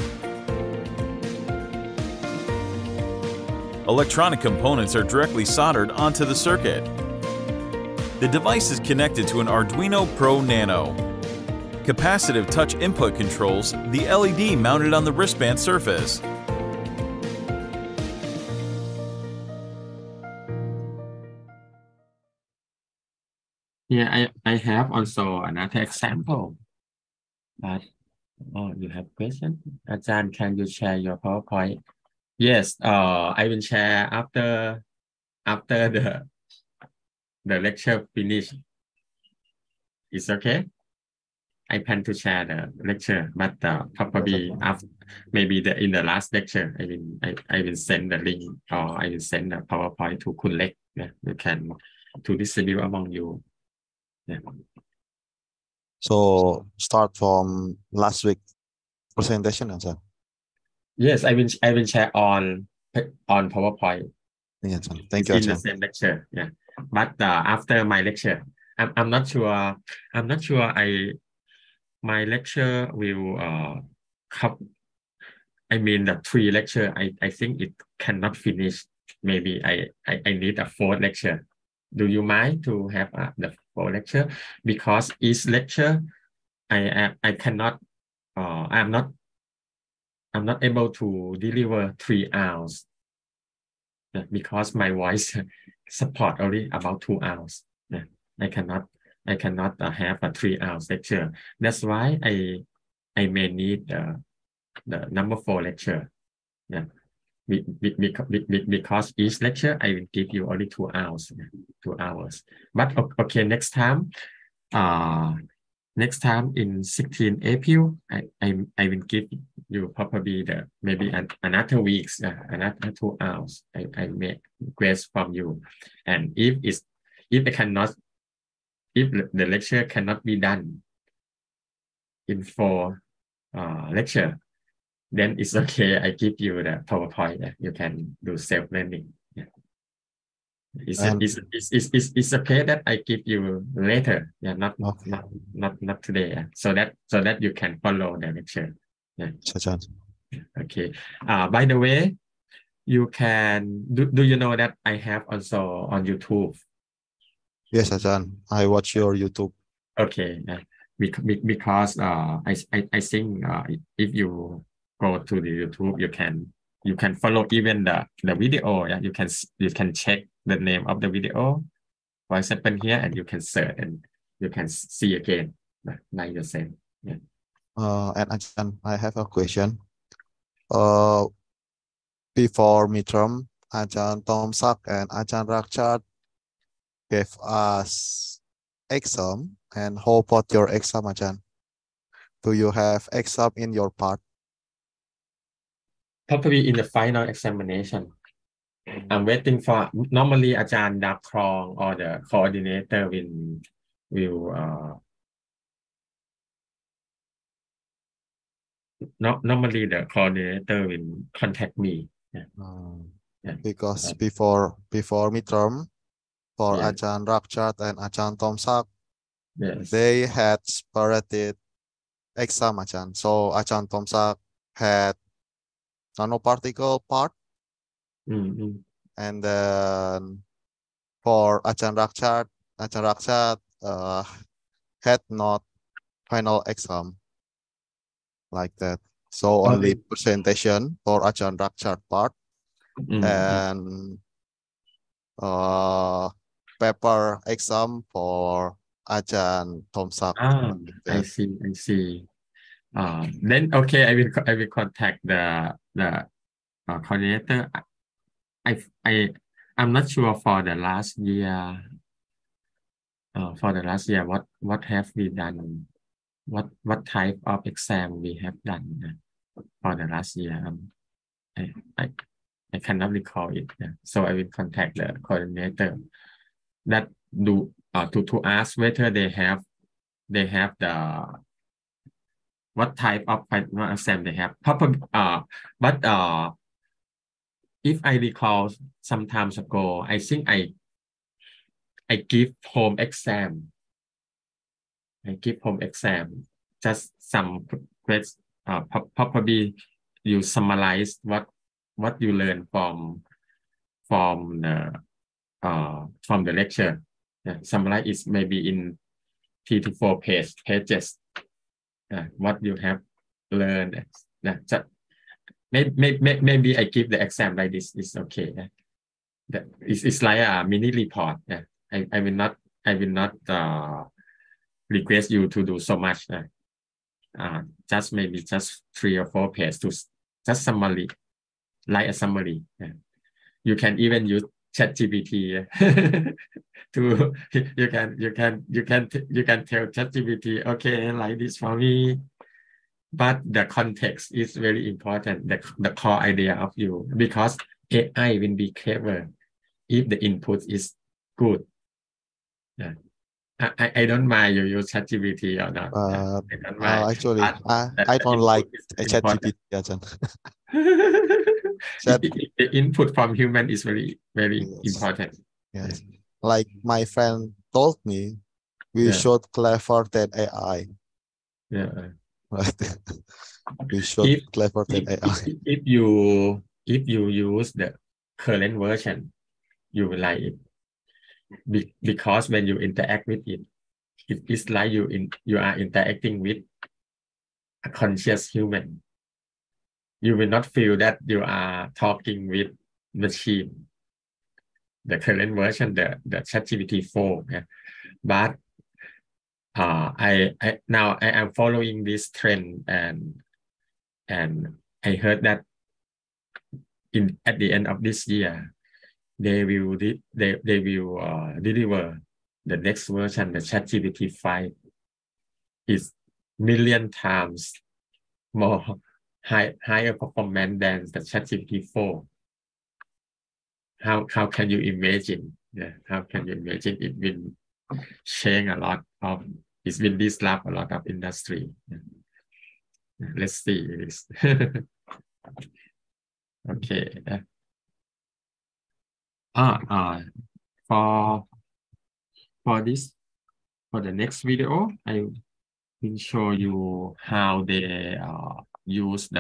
Electronic components are directly soldered onto the circuit. The device is connected to an Arduino Pro Nano. Capacitive touch input controls the L E D mounted on the wristband surface. Yeah, I, I have also another example. But oh, you have question? Ajahn, can you share your PowerPoint? Yes, uh, I will share after after the the lecture finish. It's okay. I plan to share the lecture, but uh, probably after maybe the in the last lecture, I will I, I will send the link or I will send the PowerPoint to Kun Lek. Yeah, you can to distribute among you. Yeah. So start from last week presentation, Ajahn. Yes, I will I will share on on PowerPoint. Yes, Ajahn. Thank you, In the Ajahn. same lecture. Yeah, but uh, after my lecture, I'm I'm not sure. I'm not sure. I my lecture will uh come. I mean the three lecture. I I think it cannot finish. Maybe I I, I need a fourth lecture. Do you mind to have uh, the fourth lecture? Because each lecture, I I, I cannot. Uh, I am not. I'm not able to deliver three hours. Yeah, because my voice support only about two hours. Yeah, I cannot. I cannot uh, have a three hours lecture. That's why I I may need uh, the number four lecture. Yeah, be, be, be, because each lecture I will give you only two hours. Yeah, two hours. But okay, next time, uh, next time in sixteenth April, I I I will give you probably the maybe an, another weeks, uh, another two hours. I I may request from you, and if it's if I cannot. If the lecture cannot be done in four uh, lecture, then it's okay. I give you the PowerPoint. Yeah. You can do self-learning. Yeah. It's, And- it's, it's, it's, it's, it's okay that I give you later. Yeah, not Okay. not not not today. Yeah. So that so that you can follow the lecture. Yeah. Ajahn. Okay. Uh, by the way, you can do. Do you know that I have also on YouTube? Yes, Ajahn. I watch your YouTube. Okay, uh, because, because uh, I, I I think uh, if you go to the YouTube, you can you can follow even the the video. Yeah, you can you can check the name of the video, for example here, and you can search and you can see again like the same. Yeah. Uh, and Ajahn, I have a question. Uh, before midterm, Ajahn Tomsak and Ajahn Rakchat gave us exam. And how about your exam, Ajahn? Do you have exam in your part? Probably in the final examination. I'm waiting for, normally Ajahn Dakrong or the coordinator will will uh, not normally the coordinator will contact me. Yeah. Um, yeah. Because uh, before before midterm, for yeah. Ajahn Rakchat and Ajahn Tomsak, yes. they had separated exam, Ajahn. So Ajahn Tomsak had nanoparticle part, mm-hmm. and then for Ajahn Rakchat, Ajahn Rakchat uh, had not final exam like that. So only okay. presentation for Ajahn Rakchat part, mm-hmm. and uh, paper exam for Ajahn Tomsak. Ah, I see, I see. Uh, then okay, I will I will contact the the uh, coordinator. I I I'm not sure for the last year. Uh, for the last year, what what have we done? What what type of exam we have done uh, for the last year? Um, I I I cannot recall it. Yeah. So I will contact the coordinator that do uh, to to ask whether they have they have the what type of final exam they have. Probably, uh, but uh, if I recall some times ago, I think I I give home exam. I give home exam. Just some questions. Uh, probably you summarize what what you learn from from the uh from the lecture. Yeah, summarize is maybe in three to four page pages. Uh, what you have learned. Uh, just, maybe, maybe maybe I give the exam like this is okay. Yeah. That it's, it's like a mini report. Yeah. I, I will not I will not uh, request you to do so much. Uh, uh, just maybe just three or four pages to just summary, like a summary. Yeah. You can even use ChatGPT to you can you can you can you can tell ChatGPT, okay, like this for me. But the context is very important. The the core idea of you, because A I will be clever if the input is good. Yeah. I, I don't mind you use ChatGPT or not. Uh, yeah, I don't mind. uh, actually, but I, the, I the don't like ChatGPT. Chat the input from human is very very yes. important. Yes. Like my friend told me, we yeah. should clever than A I. Yeah. Right. We should if, clever than if, A I. If, if you if you use the current version, you will like it. Be, because when you interact with it, it is like you in you are interacting with a conscious human. You will not feel that you are talking with machine. The current version, the the ChatGPT four, yeah. But uh, I I now I am following this trend, and and I heard that in at the end of this year, they will they they will uh, deliver the next version, the ChatGPT five is million times more high higher performance than the ChatGPT four. How how can you imagine? Yeah, how can you imagine it will change a lot of it will disrupt a lot of industry. Yeah. Let's see this. Okay. Yeah. Ah, uh, for for this for the next video, I will show you how they uh, use the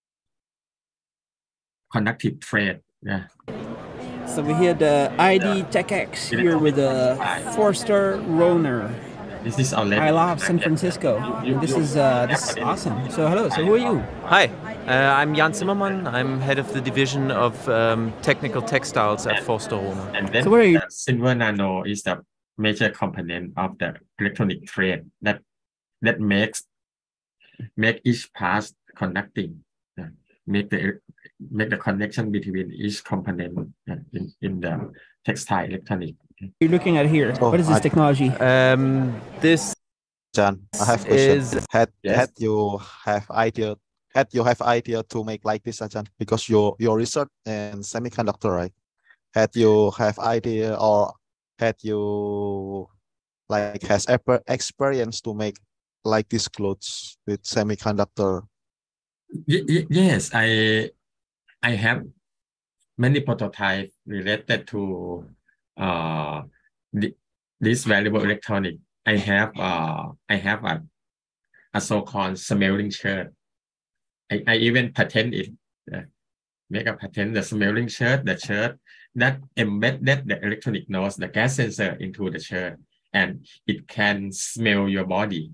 conductive thread. Yeah. So we hear the I D TechX here with the Forster Roner. This is already. I love San Francisco. You- you- This you- is uh, this is awesome. So hello. So who are you? Hi, uh, I'm Jan Zimmermann. I'm head of the division of um, technical textiles at Forster Rohner. And then So where are you? the silver nano is the major component of the electronic thread that that makes make each part conducting, uh, make the make the connection between each component uh, in in the textile electronic. You're looking at here. Oh, What is this I- technology? Um, this Jan, I have question. is Had Yes. had you have idea had you have idea to make like this, Ajahn? Because your your research in semiconductor, right? Had you have idea or had you like has ever experience to make like these clothes with semiconductor? Y- y- yes, I I have many prototypes related to uh the, this valuable electronic. I have uh I have a a so-called smelling shirt. I, I even patent it. uh, make a patent the smelling shirt, the shirt that embedded the electronic nose, the gas sensor into the shirt, and it can smell your body.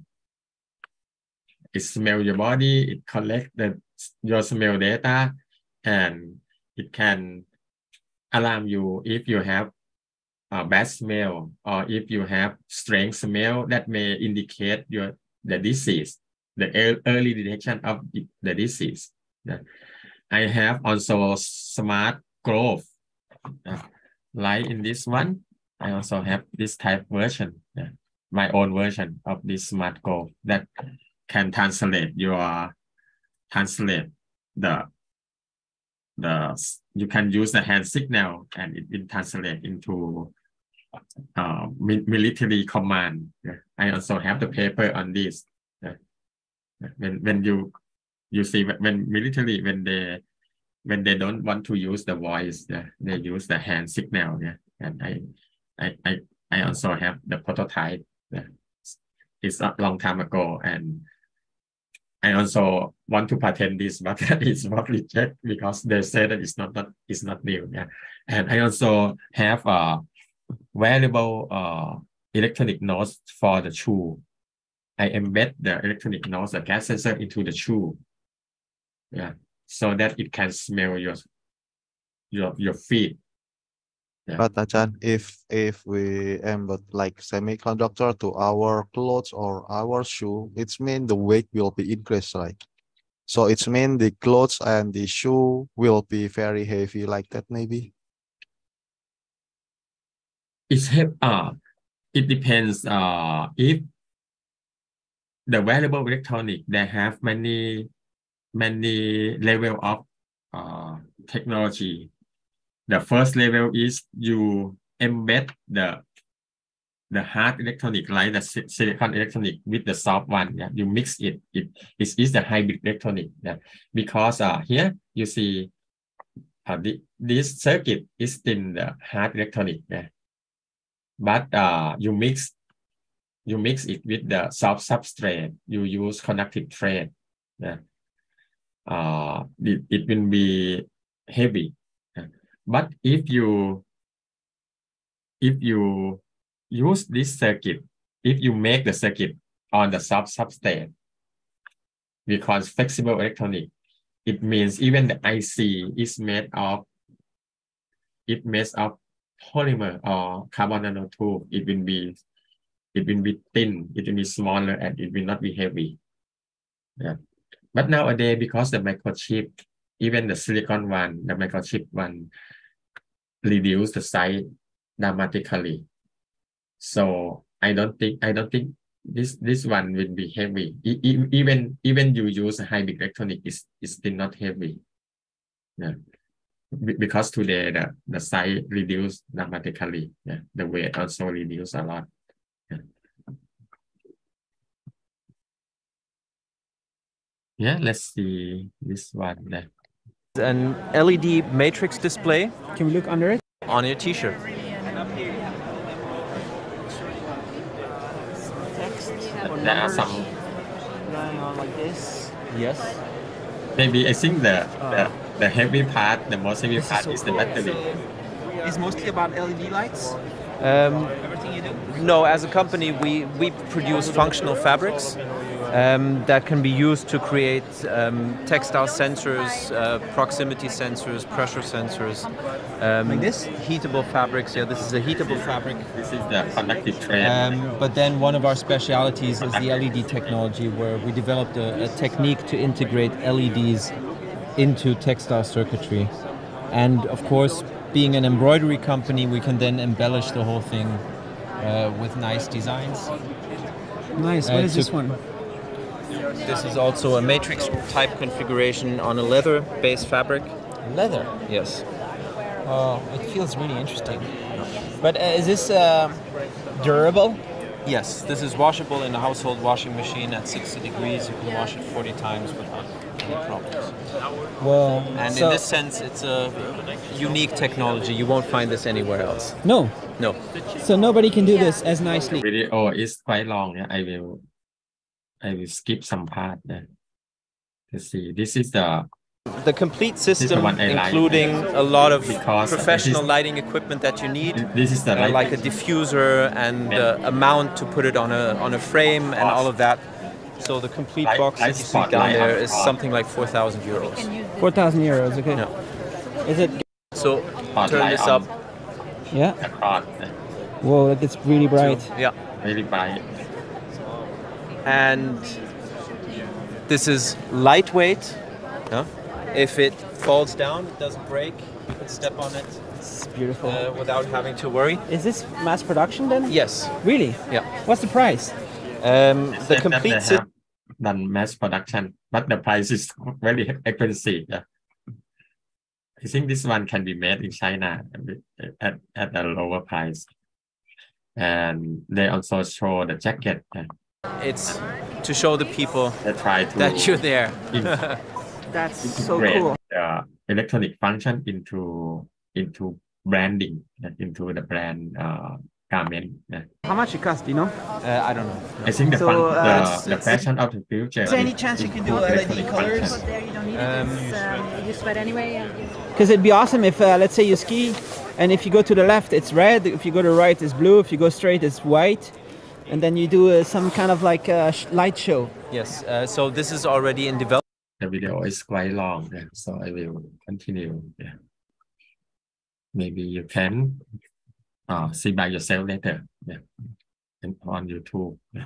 It smell your body, it collect the your smell data, and it can alarm you if you have a bad smell or if you have strange smell that may indicate your the disease, the ear- early detection of the the disease. Yeah. I have also smart glove, uh, like in this one. I also have this type version, yeah, my own version of this smart glove that can translate your translate the the you can use the hand signal and it will translate into uh, mi- military command. Yeah. I also have the paper on this. Yeah. When when you you see when, when military when they when they don't want to use the voice, yeah, they use the hand signal. Yeah, and I I I I also have the prototype. Yeah. It's a long time ago, and I also want to patent this, but it's not rejected because they say that it's not that it's not new. Yeah, and I also have a wearable uh, electronic nose for the shoe. I embed the electronic nose, the gas sensor, into the shoe. Yeah, so that it can smell your your your feet. Yeah. But Ajahn, if if we embed like semiconductor to our clothes or our shoe, it's mean the weight will be increased, right? So it's mean the clothes and the shoe will be very heavy like that, maybe. It's have uh it depends uh if the wearable electronic they have many many level of uh technology. The first level is you embed the the hard electronic like the si- silicon electronic with the soft one. Yeah, you mix it. It is is the hybrid electronic. Yeah, because uh here you see uh, the, this circuit is in the hard electronic. Yeah, but uh you mix you mix it with the soft substrate. You use conductive thread. Yeah, uh it, it will be heavy. Yeah. But if you if you use this circuit, if you make the circuit on the soft substrate, because flexible electronic, it means even the I C is made of it made of polymer or carbon nanotube. It will be it will be thin, it will be smaller, and it will not be heavy. Yeah. But nowadays, because the microchip, even the silicon one, the microchip one, reduce the size dramatically. So I don't think I don't think this this one will be heavy. E- e- even even you use a hybrid electronic is is still not heavy. Yeah, Be- because today the the size reduced dramatically. Yeah, the weight also reduced a lot. Yeah, yeah. Let's see this one. Yeah. an L E D matrix display Can we look under it? on your t-shirt. Text or There are numbers some. going on like this. Yes. Maybe I think the the, the heavy part, the most heavy This is part so is the cool. battery. So it's mostly about L E D lights. Um, no, as a company, we, we produce functional fabrics um, that can be used to create um, textile sensors, uh, proximity sensors, pressure sensors. Um, Like this? Heatable fabrics. Yeah, this is a heatable fabric. This is the conductive thread. Um, but then one of our specialities is the L E D technology, where we developed a, a technique to integrate L E Ds into textile circuitry. And of course, being an embroidery company, we can then embellish the whole thing uh, with nice designs. Nice. Uh, What is to- this one? This is also a matrix type configuration on a leather based fabric. Leather. Yes. Oh, it feels really interesting. But uh, is this uh, durable? Yes, this is washable in a household washing machine at sixty degrees. You can wash it forty times without any problems. Well, And so, in this sense, it's a unique technology. You won't find this anywhere else. no. No. So nobody can do this as nicely. Video is quite long. Yeah, I will, I will skip some part. Yeah. Let's see. This is the The complete is the system, one I like. including a lot of Because professional this- lighting equipment that you need, this is the uh, light- like a diffuser and uh, a mount to put it on a on a frame and all of that. So the complete Light- box light that you see spot, down light there up is front. something like four thousand euros. Four thousand euros. Okay. Yeah. Is it? So Spot turn light this on. up. Yeah. across. Yeah. Whoa, it's really bright. Yeah. Very bright. And this is lightweight. Yeah. If it falls down, it doesn't break. You can step on it It's beautiful. uh, without having to worry. Is this mass production then? Yes. Really? Yeah. What's the price? Um, the Said that complete they system. have done mass production, but the price is very expensive. Yeah. I think this one can be made in China at, at a lower price. And they also show the jacket. Yeah. It's to show the people They try to that you're there. in- That's so integrate cool. the electronic function into into branding, yeah, into the brand uh, garment. Yeah. How much it cost, do you know? Uh, I don't know. I think the, So, fun, uh, the, it's- the it's- fashion of the future. Is there any is chance you can do include L E D electronic colors? function. There you don't need it. Um, It's, um, you sweat anyway. Because it'd be awesome if, uh, let's say you ski, and if you go to the left, it's red. If you go to the right, it's blue. If you go straight, it's white. And then you do uh, some kind of like uh, sh- light show. Yes. Uh, so this is already in development. The video is quite long, yeah, so I will continue. Yeah. Maybe you can uh, see by yourself later. Yeah. And on YouTube. Yeah.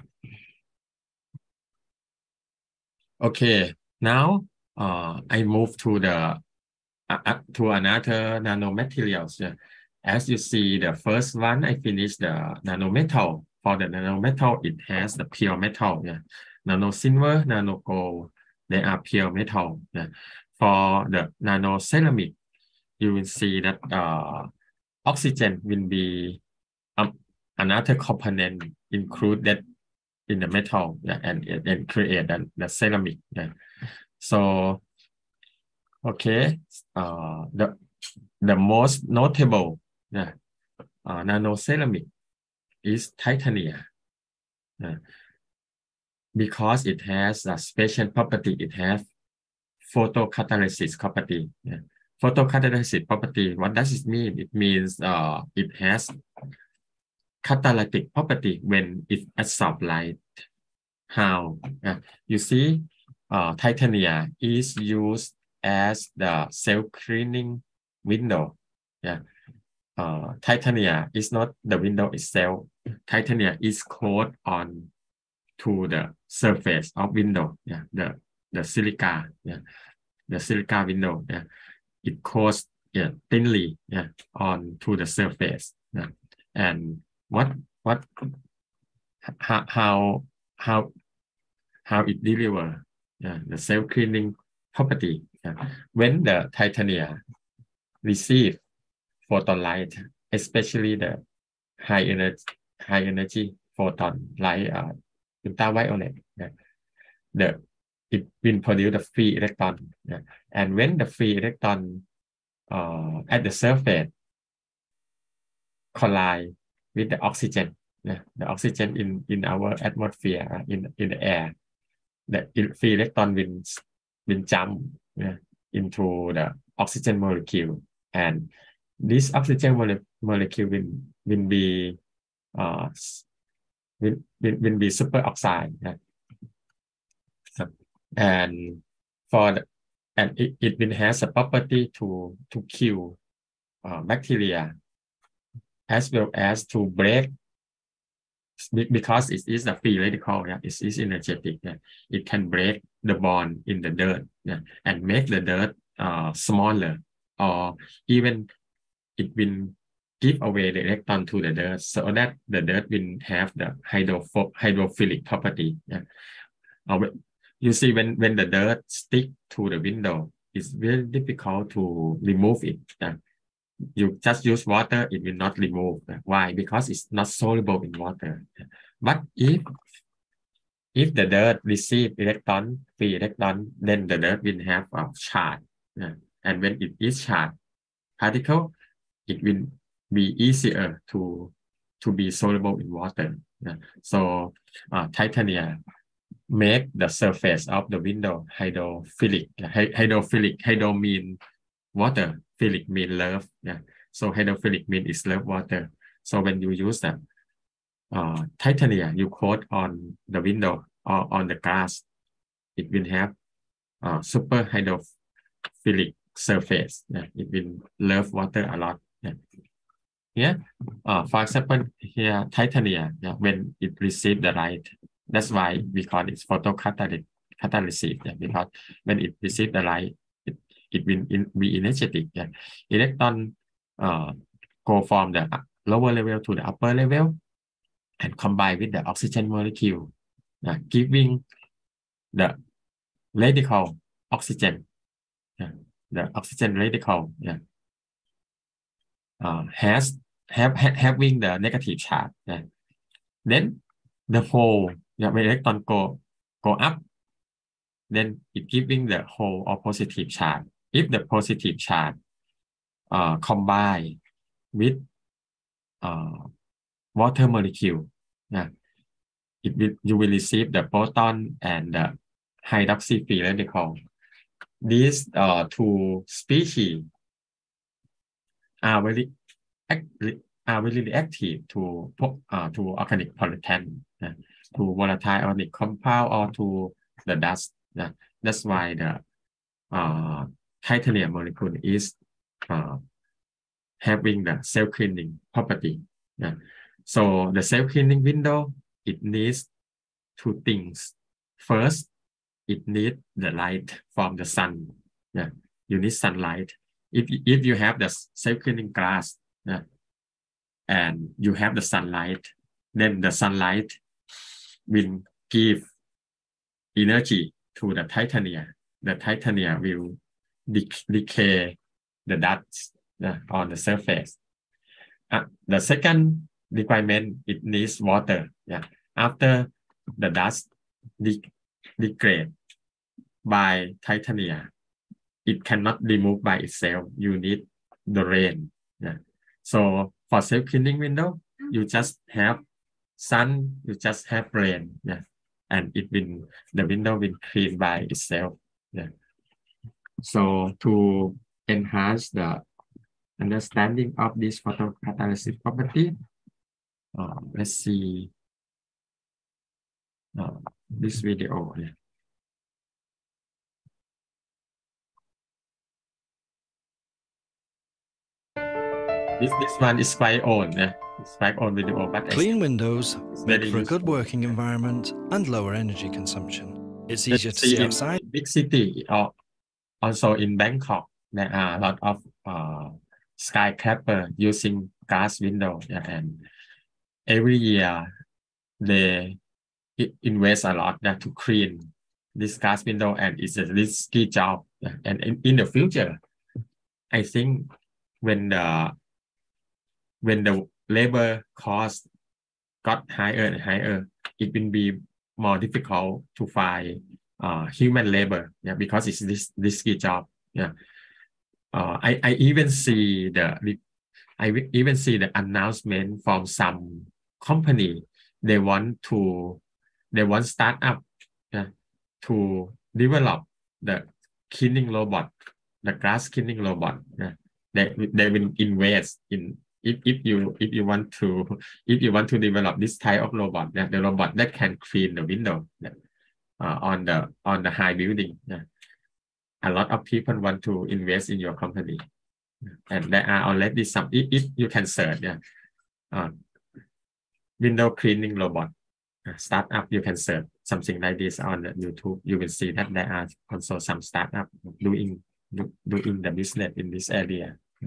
Okay, now uh, I move to the uh, uh, to another nanomaterials. Yeah. As you see, the first one I finished the nanometal. For the nanometal, it has the pure metal. Yeah. Nano silver, nano gold. They are pure metal. Yeah. For the nano ceramic, you will see that uh, oxygen will be um, another component included in the metal, yeah, and, and create the, the ceramic. Yeah. So, okay, uh, the the most notable, yeah, uh, nano ceramic is titanium. Yeah. Because it has a special property, it has photocatalysis property. Yeah. Photocatalysis property, what does it mean? It means uh, it has catalytic property when it absorbs light. How? Uh, you see, uh, titanium is used as the self-cleaning window. Yeah. Uh, titanium is not the window itself. Titanium is coated on to the surface of window, yeah, the the silica, yeah, the silica window, yeah, it coats, yeah, thinly, yeah, on to the surface, yeah, and what what how how how how it deliver, yeah, the self cleaning property, yeah. When the titanium receive photon light, especially the high energy high energy photon light, uh, ultraviolet, yeah, the it will produce the free electron, yeah. And when the free electron uh, at the surface collide with the oxygen, yeah, the oxygen in in our atmosphere, uh, in in the air, the free electron will will jump, yeah, into the oxygen molecule, and this oxygen mole molecule will will be uh, will, will, will be superoxide. Yeah. So, and for the, and it, it will has a property to to kill uh, bacteria as well as to break, because it is a free radical. Yeah, it is energetic. Yeah. It can break the bond in the dirt, yeah, and make the dirt uh, smaller, or even it will give away the electron to the dirt, so that the dirt will have the hydropho hydrophilic property. Yeah. Uh, you see, when when the dirt stick to the window, it's very difficult to remove it. Yeah. You just use water, it will not remove. Why? Because it's not soluble in water. But if if the dirt receive electron, free electron, then the dirt will have a charge. Yeah. And when it is charged particle, it will be easier to to be soluble in water. Yeah. So uh, titanium make the surface of the window hydrophilic. Hydrophilic, hydro mean water, philic mean love. Yeah. So hydrophilic mean is love water. So when you use that uh, titanium, you coat on the window or on the glass, it will have uh, super hydrophilic surface. Yeah. It will love water a lot. Yeah. Yeah. Uh, for example, here titanium, yeah, when it receives the light, that's why we call it photocatalytic catalysis. Yeah, because when it receives the light, it, it will in, be energetic. Yeah. Electron uh, go from the lower level to the upper level and combine with the oxygen molecule, uh, giving the radical oxygen. Yeah. The oxygen radical, yeah, uh, has have, have having the negative charge. Yeah. Then the hole, yeah, when electron go go up, then it giving the hole or positive charge. If the positive charge uh, combine with uh, water molecule, yeah, it will, you will receive the proton and the hydroxy free radical. These uh, two species are very are very reactive to uh, to organic pollutant, uh, to volatile organic compound, or to the dust. Uh, that's why the uh, titanium molecule is uh, having the self-cleaning property. Yeah. So the self-cleaning window, it needs two things. First, it needs the light from the sun. Yeah. You need sunlight. If, if you have the self-cleaning glass, yeah, and you have the sunlight, then the sunlight will give energy to the titanium. The titanium will de decay the dust uh, on the surface. Uh, the second requirement, it needs water. Yeah. After the dust de degrade by titanium, it cannot remove by itself. You need the rain. Yeah. So for self-cleaning window, you just have sun, you just have rain. Yeah. And it will, the window will clean by itself. Yeah. So to enhance the understanding of this photocatalysis property, uh, let's see uh, this video. Yeah. This, this one is my own. Yeah. It's my own video. But Clean windows make for a good useful. working environment and lower energy consumption. It's easier to see see in outside. Big city, or also in Bangkok, there are a lot of uh, skyscraper using glass window. Yeah, and every year they invest a lot yeah, to clean this glass window, and it's a risky job. Yeah. And in, in the future, I think when the when the labor cost got higher and higher, it will be more difficult to find uh, human labor. Yeah, because it's this risky job. Yeah. Uh, I I even see the I even see the announcement from some company. They want to they want start up yeah, to develop the cleaning robot, the glass cleaning robot. Yeah. They they will invest in if if you if you want to if you want to develop this type of robot, yeah, the robot that can clean the window uh, on the on the high building, yeah, a lot of people want to invest in your company, and there are already some. If, if you can search, yeah, uh, window cleaning robot uh, startup, you can search something like this on the YouTube. You will see that there are also some startup doing do, doing the business in this area.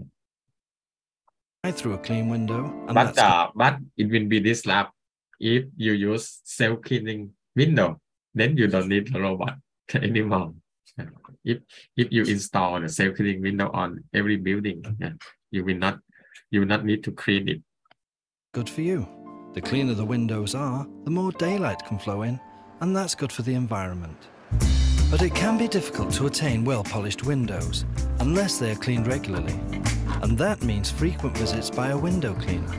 Through a clean window, and but that's uh, but it will be disrupt if you use self-cleaning window. Then you don't need a robot anymore. If if you install the self-cleaning window on every building, yeah, you will not you will not need to clean it. good for you. The cleaner the windows are, the more daylight can flow in, and that's good for the environment. But it can be difficult to attain well-polished windows unless they are cleaned regularly. And that means frequent visits by a window cleaner.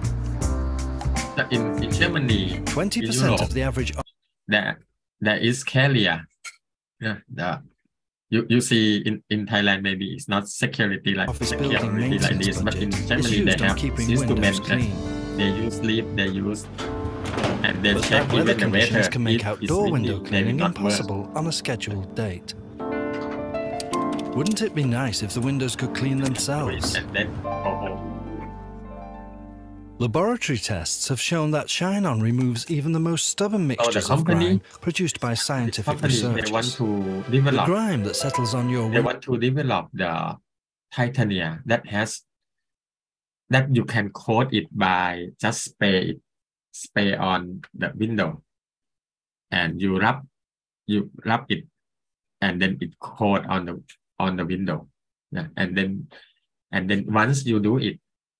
In, in Germany, twenty percent of the average. There, there is carrier. Yeah, the, you you see in, in Thailand maybe it's not security like Office security building like this, but in Germany they have instruments. They use lift, they use and they but check weather even the weather. conditions can make if outdoor window cleaning impossible work. on a scheduled date. Wouldn't it be nice if the windows could clean themselves? And then go home. Laboratory tests have shown that Shine-On removes even the most stubborn mixtures oh, company, of grime produced by scientific company, researchers. They want to develop, the grime that settles on your They want to develop the titanium that has that you can coat it by just spray it, spray on the window, and you rub you rub it, and then it coat on the on the window, yeah, and then and then once you do it,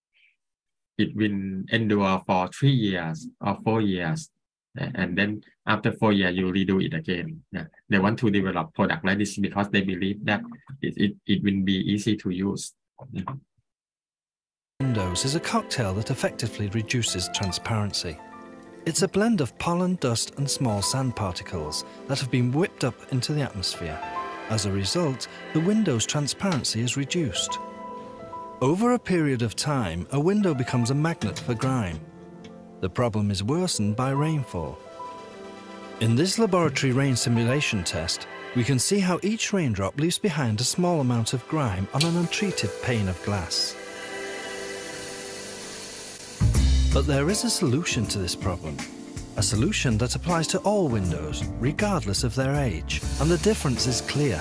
it will endure for three years or four years, and then after four years you redo it again. Yeah. They want to develop product like this because they believe that it it, it will be easy to use. Yeah. Windows is a cocktail that effectively reduces transparency. It's a blend of pollen, dust and small sand particles that have been whipped up into the atmosphere. As a result, the window's transparency is reduced. Over a period of time, a window becomes a magnet for grime. The problem is worsened by rainfall. In this laboratory rain simulation test, we can see how each raindrop leaves behind a small amount of grime on an untreated pane of glass. But there is a solution to this problem. A solution that applies to all windows, regardless of their age, and the difference is clear.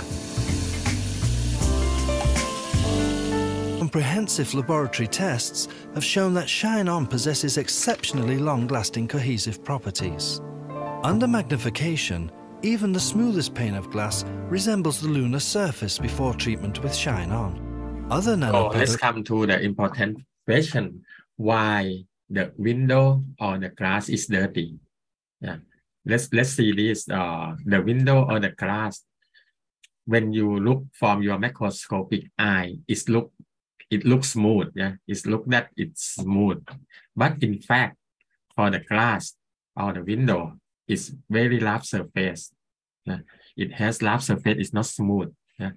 Comprehensive laboratory tests have shown that Shine-On possesses exceptionally long-lasting cohesive properties. Under magnification, even the smoothest pane of glass resembles the lunar surface before treatment with Shine-On. Other nano. Oh, let's come to the important question: why the window or the glass is dirty? Yeah, let's let's see this. Uh, the window or the glass, when you look from your microscopic eye, it look it looks smooth. Yeah, it look that it's smooth, but in fact, for the glass or the window, it's very rough surface. Yeah, it has rough surface. It's not smooth. Yeah,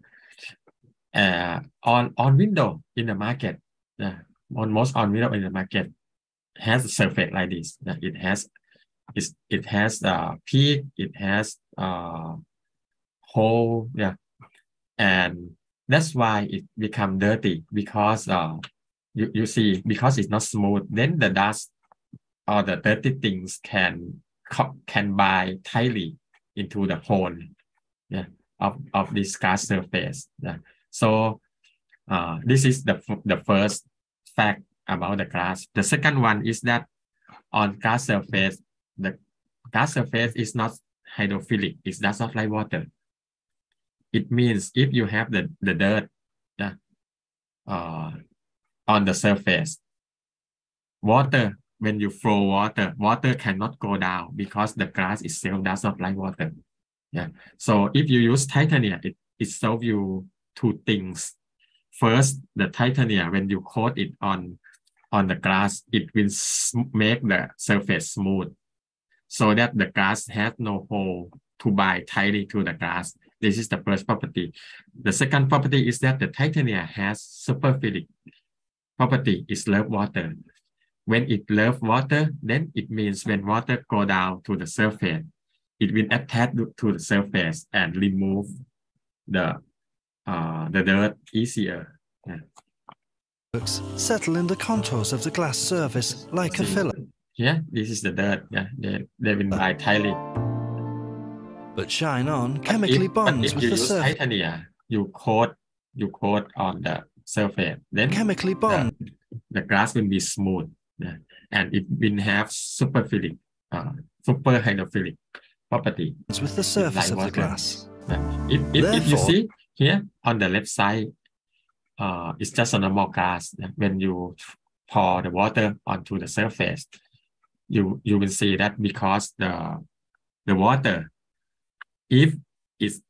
uh, on on window in the market. Yeah, almost on window in the market has a surface like this. Yeah, it has. It's, it has a uh, peak, it has a uh, hole, yeah, and that's why it become dirty because uh, you, you see, because it's not smooth, then the dust or the dirty things can can bind tightly into the hole, yeah, of, of this glass surface. Yeah. So uh, this is the, the first fact about the glass. The second one is that on glass surface, the glass surface is not hydrophilic. It does not like water. It means if you have the, the dirt yeah, uh, on the surface, water, when you flow water, water cannot go down because the glass itself does not like water. Yeah. So if you use titanium, it, it solves you two things. First, the titanium, when you coat it on, on the glass, it will make the surface smooth, so that the glass has no hole to bind tightly to the glass. This is the first property. The second property is that the titanium has superphilic property is love water. When it love water, then it means when water go down to the surface, it will attach to the surface and remove the uh, the dirt easier. Yeah. Settle in the contours of the glass surface like a filler. Yeah, this is the dirt. Yeah, they they will by tightly. But Shine On chemically if, bonds if with you the use surface. titanium, you coat you coat on the surface. Then chemically bond. The, the glass will be smooth, yeah, and it will have superphilic, uh, super hydrophilic property with the surface like of water. the glass. Yeah. If, if, if you see here on the left side, uh, it's just a normal glass. When you pour the water onto the surface, you you will see that because the the water, if it's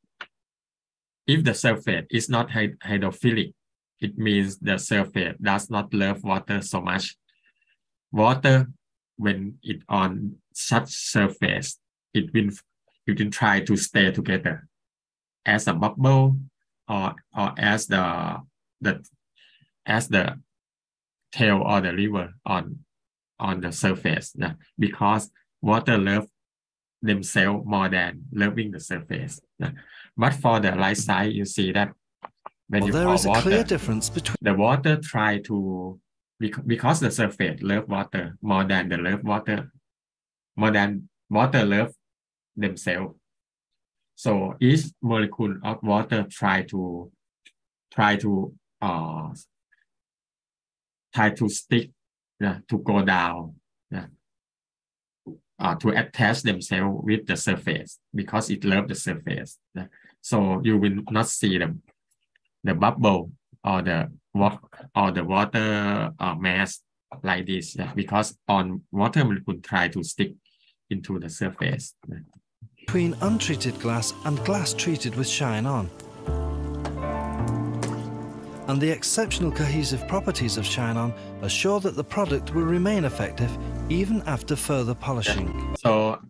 if the surface is not hydrophilic, it means the surface does not love water so much. Water, when it on such surface, it will it will try to stay together as a bubble or or as the the as the tail or the river on on the surface, yeah, because water love themselves more than loving the surface. Yeah. But for the right side, you see that when well, you there pour is a water, clear difference between the water try to because the surface love water more than the love water more than water love themselves. So each molecule of water try to try to uh try to stick, yeah, to go down, yeah, uh, to attach themselves with the surface because it loves the surface. Yeah. So you will not see the the bubble or the or the water uh, mass like this, yeah, because on water molecule try to stick into the surface. Yeah. Between untreated glass and glass treated with Shine On. And the exceptional cohesive properties of Shine On assure that the product will remain effective even after further polishing. Yeah. So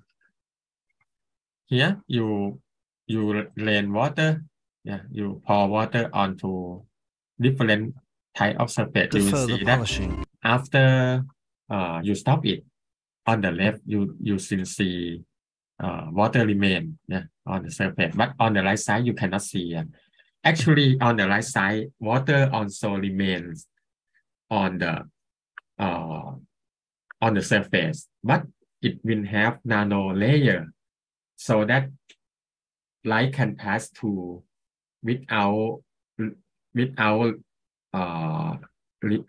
here you you rain water, yeah, you pour water onto different type of surface. You will see polishing. That after uh, you stop it, on the left you you still see uh, water remain, yeah, on the surface, but on the right side you cannot see. Yeah. Actually, on the right side, water also remains on the uh, on the surface, but it will have nano layer, so that light can pass through without without uh, re,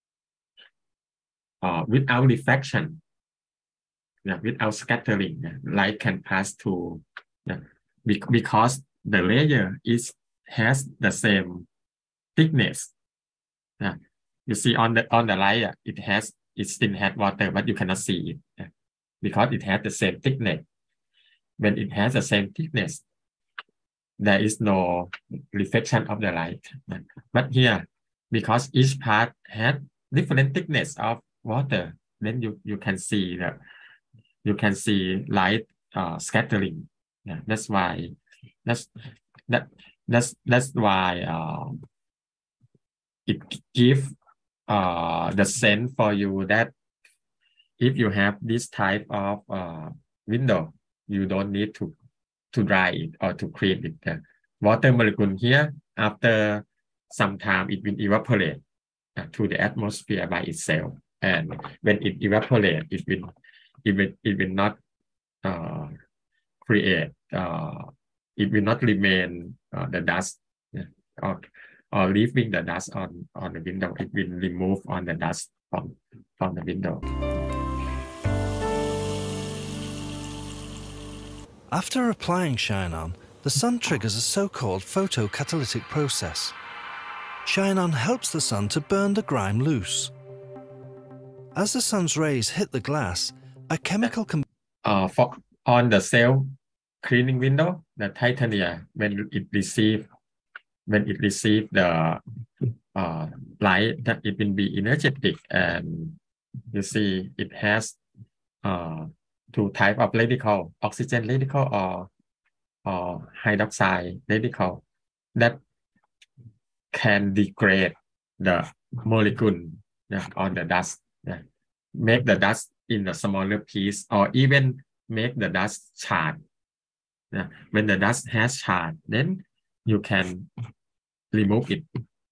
uh, without reflection, yeah, without scattering. Yeah. Light can pass through, yeah, because the layer is has the same thickness. Yeah. You see on the on the light, uh, it has it still has water, but you cannot see it, yeah, because it has the same thickness. When it has the same thickness, there is no reflection of the light. Yeah. But here, because each part has different thickness of water, then you you can see that you can see light uh, scattering. Yeah. That's why that's that that's that's why uh, it gives uh, the sense for you that if you have this type of uh, window, you don't need to to dry it or to clean it. The water molecule here, after some time, it will evaporate uh, to the atmosphere by itself, and when it evaporates, it will it will it will not uh, create uh, it will not remain uh, the dust, yeah, or or leaving the dust on on the window. It will remove on the dust from from the window. After applying Shine On, the sun triggers a so-called photocatalytic process. Shine On helps the sun to burn the grime loose. As the sun's rays hit the glass, a chemical com uh, for on the cell cleaning window, the titanium, when it receive when it receive the uh, light, that it will be energetic, and you see it has uh, two type of radical, oxygen radical or or hydroxide radical, that can degrade the molecule yeah, on the dust. Yeah. Make the dust in a smaller piece, or even make the dust shard. Yeah. When the dust has shard, then you can remove it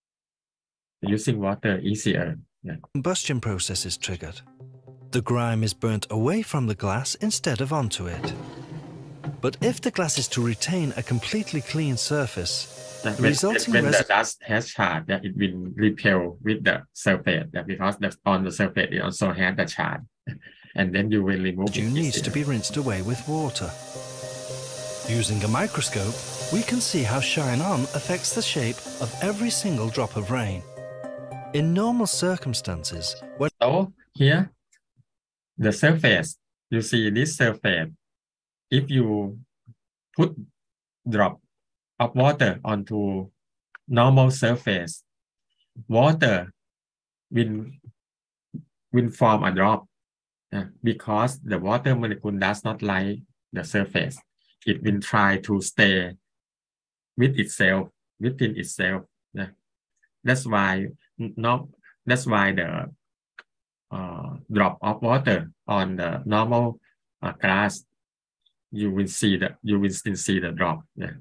using water easier. Yeah. Combustion process is triggered. The grime is burnt away from the glass instead of onto it. But if the glass is to retain a completely clean surface, Yeah, the when, resulting when the residue dust has shard, yeah, it will repel with the surface, yeah, because the, on the surface it also has the shard, and then you will remove it needs easier. to be rinsed away with water. Using a microscope, we can see how shine on affects the shape of every single drop of rain. In normal circumstances, when So here, the surface, you see this surface, if you put drop of water onto normal surface, water will, will form a drop, uh, because the water molecule does not like the surface. It will try to stay with itself, within itself. Yeah. That's why no, that's why the uh, drop of water on the normal uh, glass, you will see that you will still see the drop. Yeah.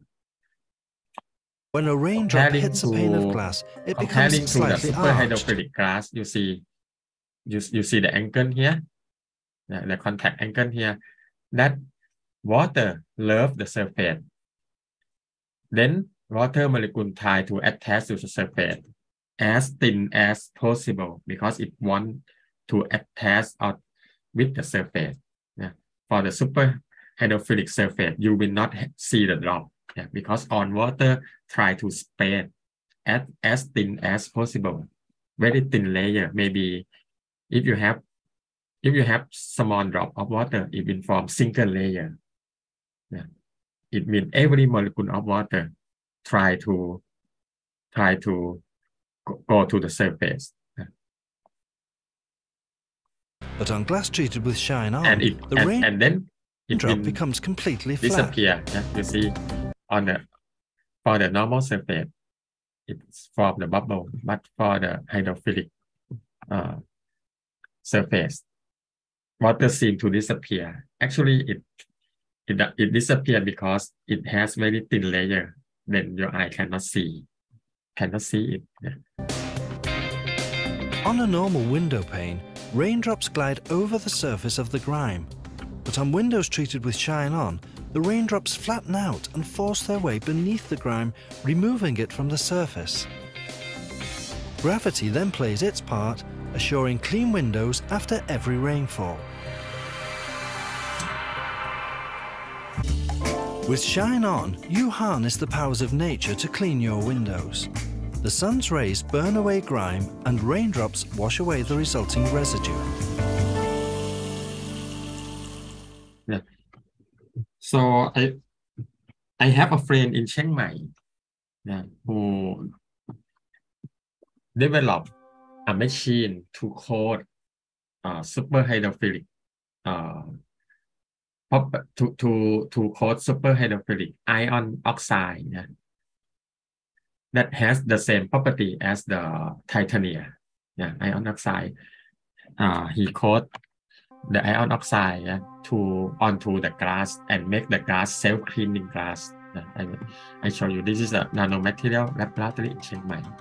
When a raindrop Comparing hits a pane of to- glass, it Comparing becomes to the slightly super arched. hydrophilic glass, you see, you, you see the angle here, yeah, the contact angle here. That water love the surface. Then water molecule try to attach to the surface as thin as possible because it want to attach out with the surface. Yeah. For the super hydrophilic surface, you will not see the drop. Yeah, because on water try to spread as, as thin as possible. Very thin layer. Maybe if you have if you have small drop of water, it will form single layer. Yeah. It means every molecule of water try to try to go, go to the surface. Yeah. But on glass treated with shine on, And it the and, rain and then it drop will becomes completely flat. disappear. Yeah, you see on the for the normal surface, it's from the bubble, but for the hydrophilic uh, surface, water seems to disappear. Actually, it it it disappeared because it has very thin layer. Then your eye cannot see, cannot see it. Yeah. On a normal window pane, raindrops glide over the surface of the grime. But on windows treated with shine on, the raindrops flatten out and force their way beneath the grime, removing it from the surface. Gravity then plays its part, assuring clean windows after every rainfall. With shine on, you harness the powers of nature to clean your windows. The sun's rays burn away grime and raindrops wash away the resulting residue. Yeah. So I I have a friend in Chiang Mai, yeah, who developed a machine to coat uh, super hydrophilic uh, to to to coat super hydrophilic iron oxide, yeah, that has the same property as the titanium. Yeah, iron oxide. Uh, he coat the iron oxide, yeah, to onto the glass and make the glass self-cleaning glass. Yeah, I, I show you. This is a nanomaterial laboratory in Chiang Mai.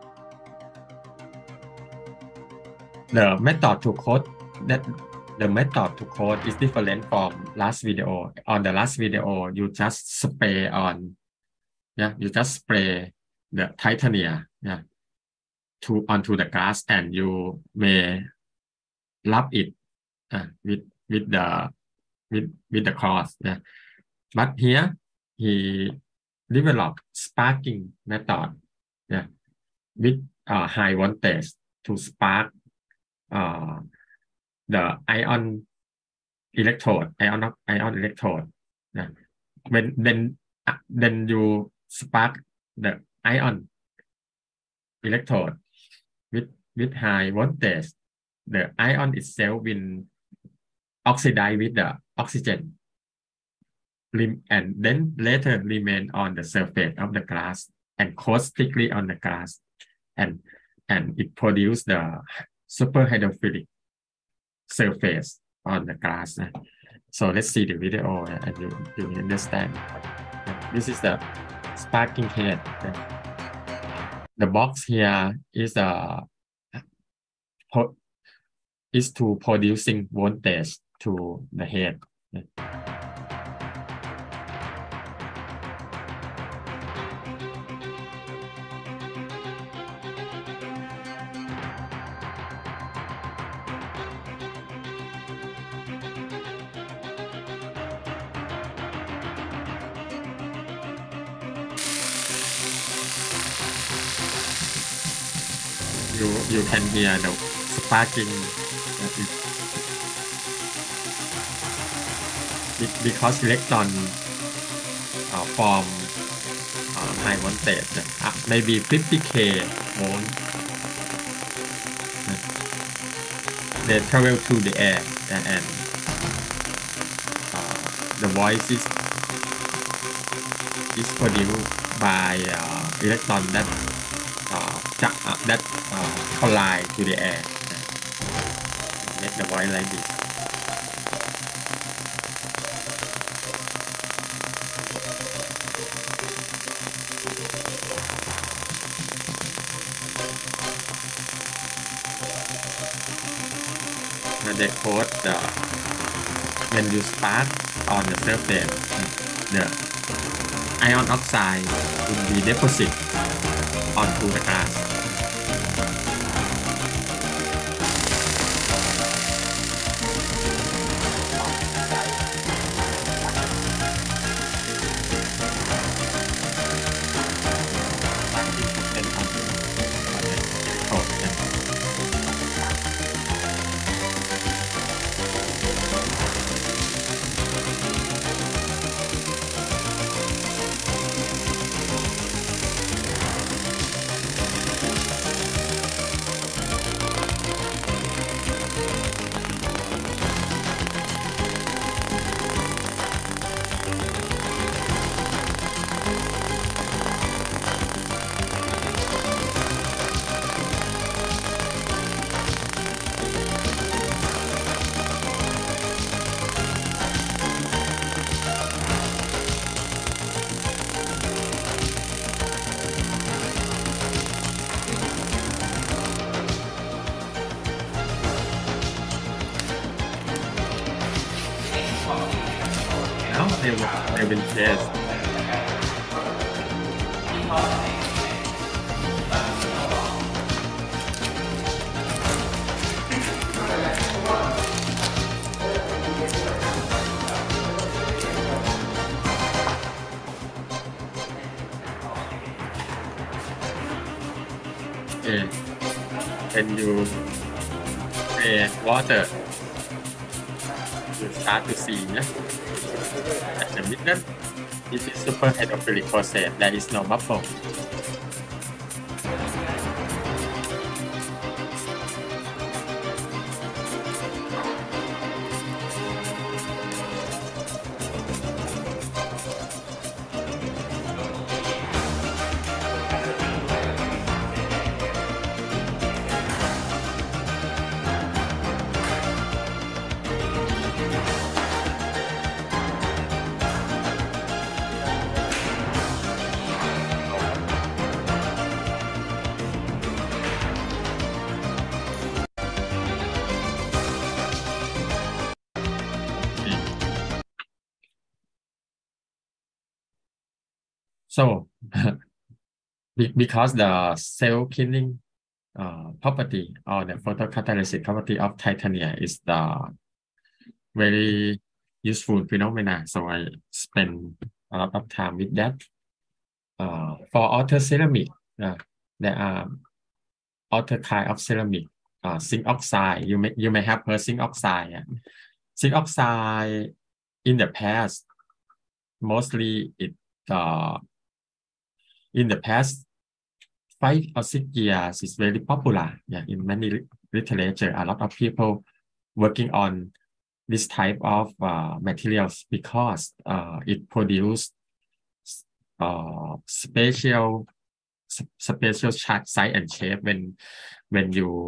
The method to coat that the method to coat is different from last video. On the last video, you just spray on, yeah, you just spray the titanium, yeah, to onto the glass, and you may rub it uh, with with the with with the cloth. Yeah, but here he developed sparking method, yeah, with uh, high voltage to spark uh, the ion electrode, ion ion electrode. Yeah. When then uh, then you spark the ion electrode with with high voltage, the ion itself will oxidize with the oxygen, and then later remain on the surface of the glass and coat strictly on the glass, and and it produce the super hydrophilic surface on the glass. Uh. So let's see the video uh, and you, you understand. This is the sparking head. The box here is a uh, is to producing voltage to the head. You, you can hear the sparking because electron uh, form uh, high voltage, uh, maybe fifty K volt. They travel through the air and, and uh, the voice is, is produced by uh, electron that uh, uh, that uh, collide to the air. Make the voice like this. And they quote the when you spark on the surface, the iron oxide will be deposited onto the glass. They will, they will test. Okay. When you spray water, you start to see, yeah? At the middle, this is super hydrophilic process. There is no bubble. So, because the cell killing uh, property or the photocatalysis property of titanium is the very useful phenomena, so I spend a lot of time with that. Uh, for other ceramic, uh, there are other kind of ceramic, uh, zinc oxide. You may you may have heard zinc oxide. Yeah. Zinc oxide in the past, mostly it uh, in the past five or six years is very popular. Yeah, in many literature, a lot of people working on this type of uh, materials because uh, it produces uh, special special size and shape when when you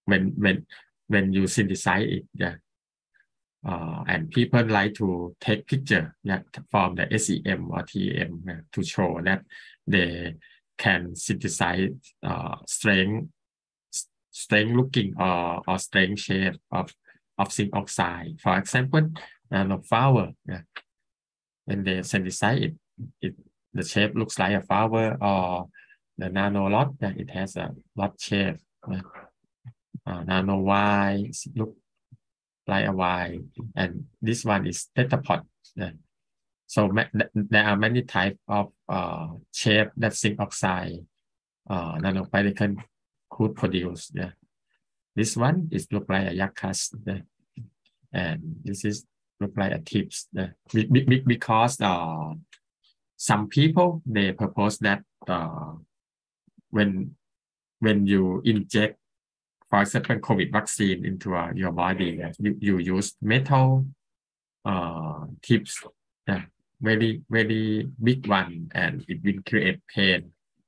when when when you synthesize it, yeah. Uh, and people like to take picture, yeah, from the S C M or T E M, yeah, to show that they can synthesize uh, strength, strength looking or or strength shape of of zinc oxide. For example, nanoflower, yeah. When they synthesize it, it the shape looks like a flower, or the nano lot, yeah, it has a lot shape. Yeah. Uh, nano Y look like a Y, and this one is tetrapod. Yeah. So there are many types of uh, shape that zinc oxide uh, nanoparticle could produce. Yeah. This one is look like a yakas, yeah. And this is look like a tips. Yeah. Be, be, because uh, some people they propose that uh, when when you inject, for example, COVID vaccine into uh, your body, yeah, you, you use metal uh, tips, yeah, very very big one, and it will create pain,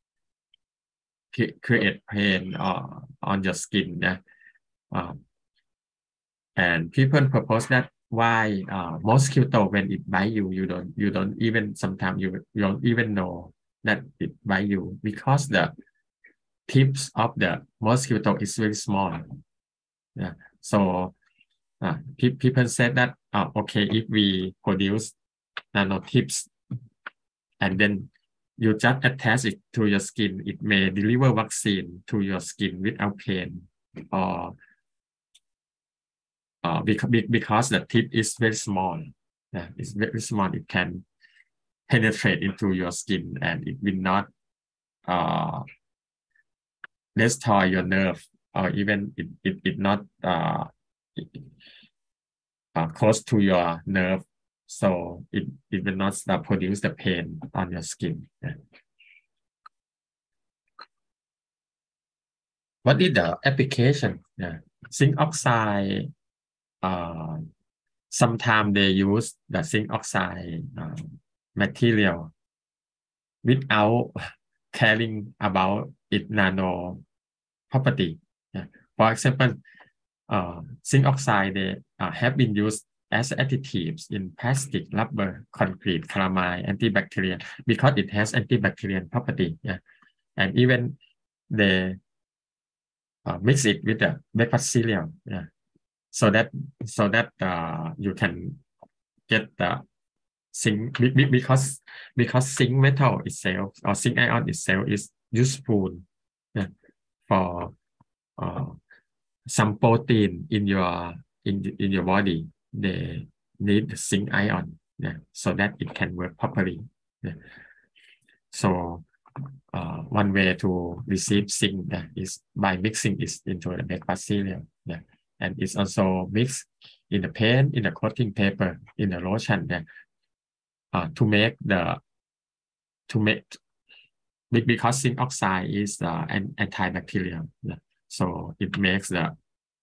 create pain uh, on your skin. Yeah. Uh, and people propose that why uh, mosquito, when it bite you, you don't you don't even sometimes you, you don't even know that it bite you, because the tips of the mosquito is very small. Yeah. So uh, pe people said that uh, okay, if we produce nano tips and then you just attach it to your skin, it may deliver vaccine to your skin without pain, or uh, because, because the tip is very small. Yeah, it's very small. It can penetrate into your skin, and it will not uh, destroy your nerve, or even it it, it not uh, it, uh, close to your nerve, so it, it will not uh, produce the pain on your skin. Yeah. What is the application? Yeah. Zinc oxide, uh, sometimes they use the zinc oxide uh, material without caring about its nano property. Yeah. For example, uh, zinc oxide they uh, have been used as additives in plastic, rubber, concrete, calamine, antibacterial, because it has antibacterial property. Yeah. And even they uh, mix it with the bacterial. Yeah. So that so that uh, you can get the zinc, because because zinc metal itself or zinc ion itself is useful, yeah, for uh, some protein in your in in your body. They need the zinc ion, yeah, so that it can work properly. Yeah. So uh, one way to receive zinc, yeah, is by mixing it into the bacterial. Yeah. And it's also mixed in the paint, in the coating paper, in the lotion, yeah, uh, to make the to make because zinc oxide is uh, an antibacterial, yeah. So it makes the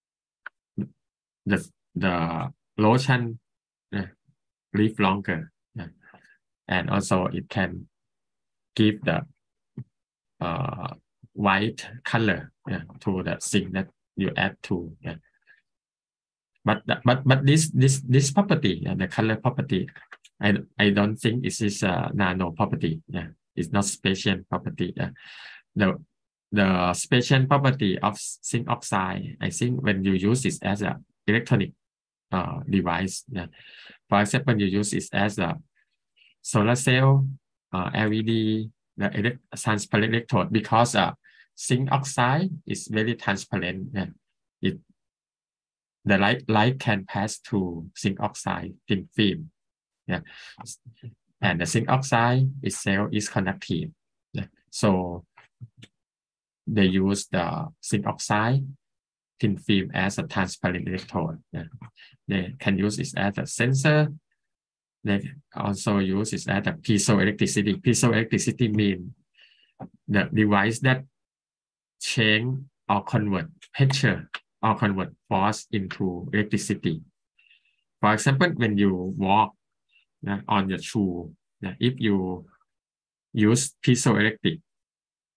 the the lotion uh, live longer, yeah. And also it can give the uh, white color, yeah, to the zinc that you add to. Yeah. But but but this this this property, yeah, the color property, I I don't think it is a nano property. Yeah, it's not special property. Yeah. The the special property of zinc oxide, I think when you use it as a electronic uh, device. Yeah. For example, you use it as a solar cell, uh, L E D, the elect transparent electrode, because uh, zinc oxide is very transparent. Yeah. It the light light can pass through zinc oxide thin film. Yeah. And the zinc oxide itself is conductive. Yeah. So they use the zinc oxide thin film as a transparent electrode. Yeah. They can use it as a sensor. They also use it as a piezoelectricity. Piezoelectricity means the device that change or convert pressure or convert force into electricity. For example, when you walk uh, on your shoe, uh, if you use piezoelectric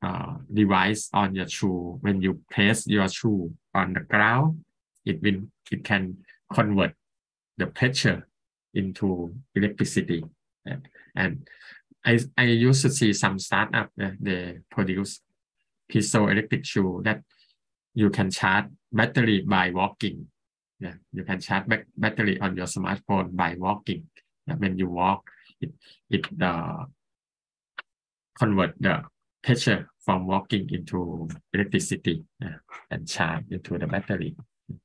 uh, device on your shoe. When you place your shoe on the ground, it will it can convert the pressure into electricity. And I I used to see some startup uh, they produce piezoelectric shoe that you can charge battery by walking. Yeah, you can charge back battery on your smartphone by walking. Yeah, when you walk, it it uh, convert the pressure from walking into electricity uh, and charge into the battery.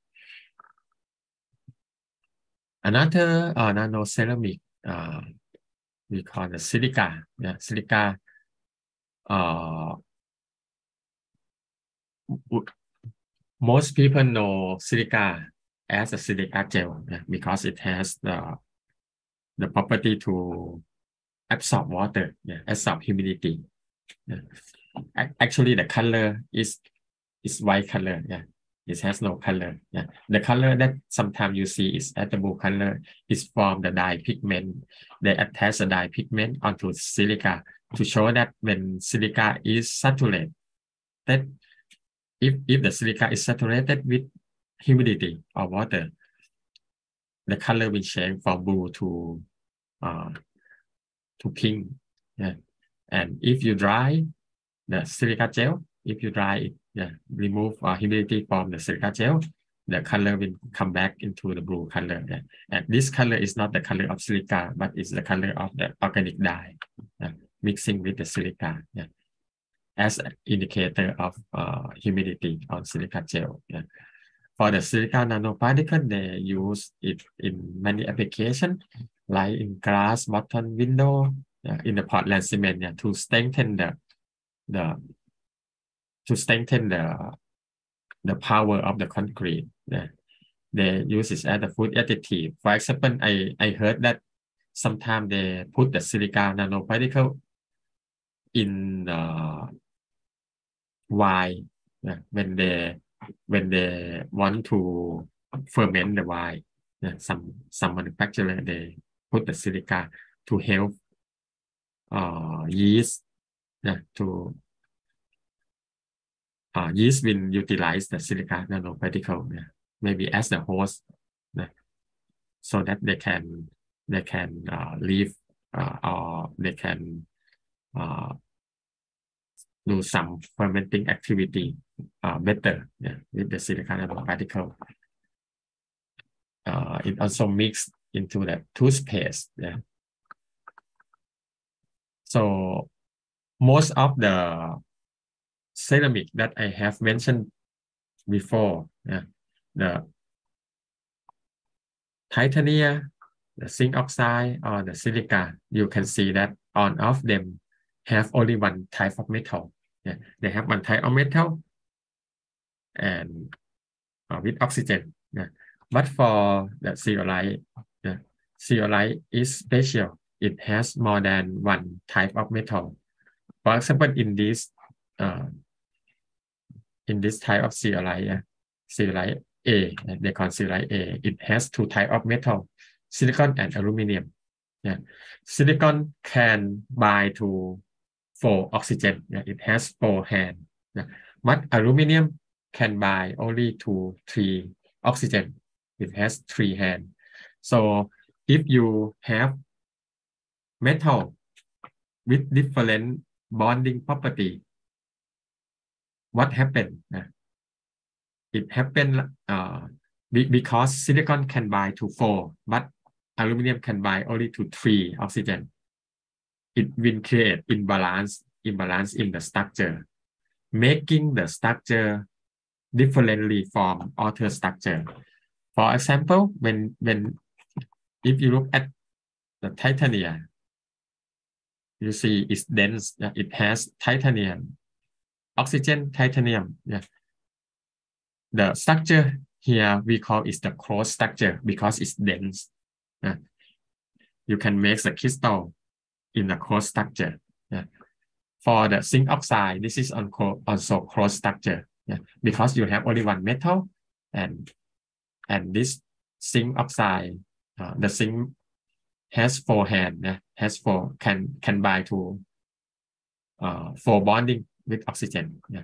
Another uh, nano ceramic uh, we call the silica. Yeah, silica. Uh, most people know silica as a silica gel yeah, because it has the the property to absorb water, yeah, absorb humidity. Yeah. Actually, the color is is white color. Yeah, it has no color. Yeah, the color that sometimes you see is edible color is from the dye pigment. They attach the dye pigment onto silica to show that when silica is saturated, that if if the silica is saturated with humidity or water, the color will change from blue to uh, to pink. Yeah, and if you dry the silica gel, if you dry it, yeah, remove uh, humidity from the silica gel, the color will come back into the blue color. Yeah. And this color is not the color of silica, but it's the color of the organic dye yeah, mixing with the silica. Yeah. As an indicator of uh, humidity on silica gel. Yeah. For the silica nanoparticle, they use it in many applications, like in glass bottom window, yeah, in the Portland cement, yeah, to strengthen the the to strengthen the the power of the concrete. Yeah. They use it as a food additive. For example, I I heard that sometimes they put the silica nanoparticle in uh, wine yeah, when they when they want to ferment the wine. Yeah, some some manufacturer they put the silica to help uh, yeast yeah, to uh, yeast will utilize the silica nanoparticle yeah, maybe as the host yeah, so that they can they can uh, live uh, or they can uh, do some fermenting activity uh, better yeah, with the silica nanoparticle. Uh, it also mixed into the toothpaste. Yeah. So most of the ceramic that I have mentioned before, yeah, the titanium, the zinc oxide, or the silica, you can see that all of them have only one type of metal. Yeah. They have one type of metal and uh, with oxygen. Yeah. But for the zeolite, yeah, zeolite is special. It has more than one type of metal. For example, in this uh, in this type of zeolite, yeah, zeolite A, they call zeolite A. It has two types of metal, silicon and aluminum. Yeah, silicon can bind to four oxygen. Yeah, it has four hands. Yeah. But aluminum can bind only to three oxygen. It has three hands. So if you have metal with different bonding property, what happened? Uh, it happened uh, be, because silicon can bind to four, but aluminum can bind only to three oxygen. It will create imbalance, imbalance in the structure, making the structure differently from other structure. For example, when when if you look at the titanium, you see it's dense. Yeah, it has titanium, oxygen, titanium. Yeah. The structure here we call is the closed structure because it's dense. Yeah. You can make the crystal in the closed structure. Yeah. For the zinc oxide, this is also closed structure. Yeah. Because you have only one metal, and and this zinc oxide, uh, the zinc has four hands. Yeah. Has four can can bind to uh, four bonding with oxygen. Yeah.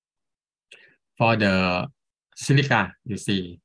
For the silica, you see,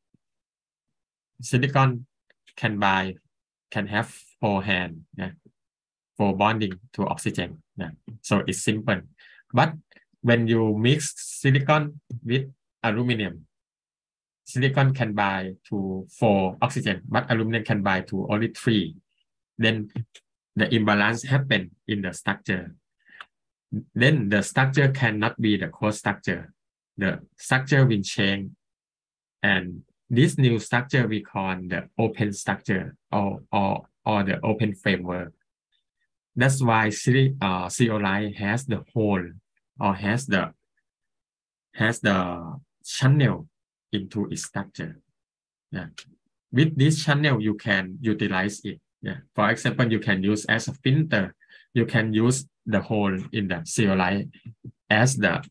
silicon can buy can have four hand, yeah, for bonding to oxygen. Yeah. So it's simple. But when you mix silicon with aluminum, silicon can bind to four oxygen, but aluminum can bind to only three. Then the imbalance happen in the structure. Then the structure cannot be the core structure. The structure will change, and this new structure we call the open structure or or or the open framework. That's why uh, zeolite has the hole or has the has the channel into its structure. Yeah. With this channel, you can utilize it. Yeah. For example, you can use as a filter. You can use the hole in the zeolite as the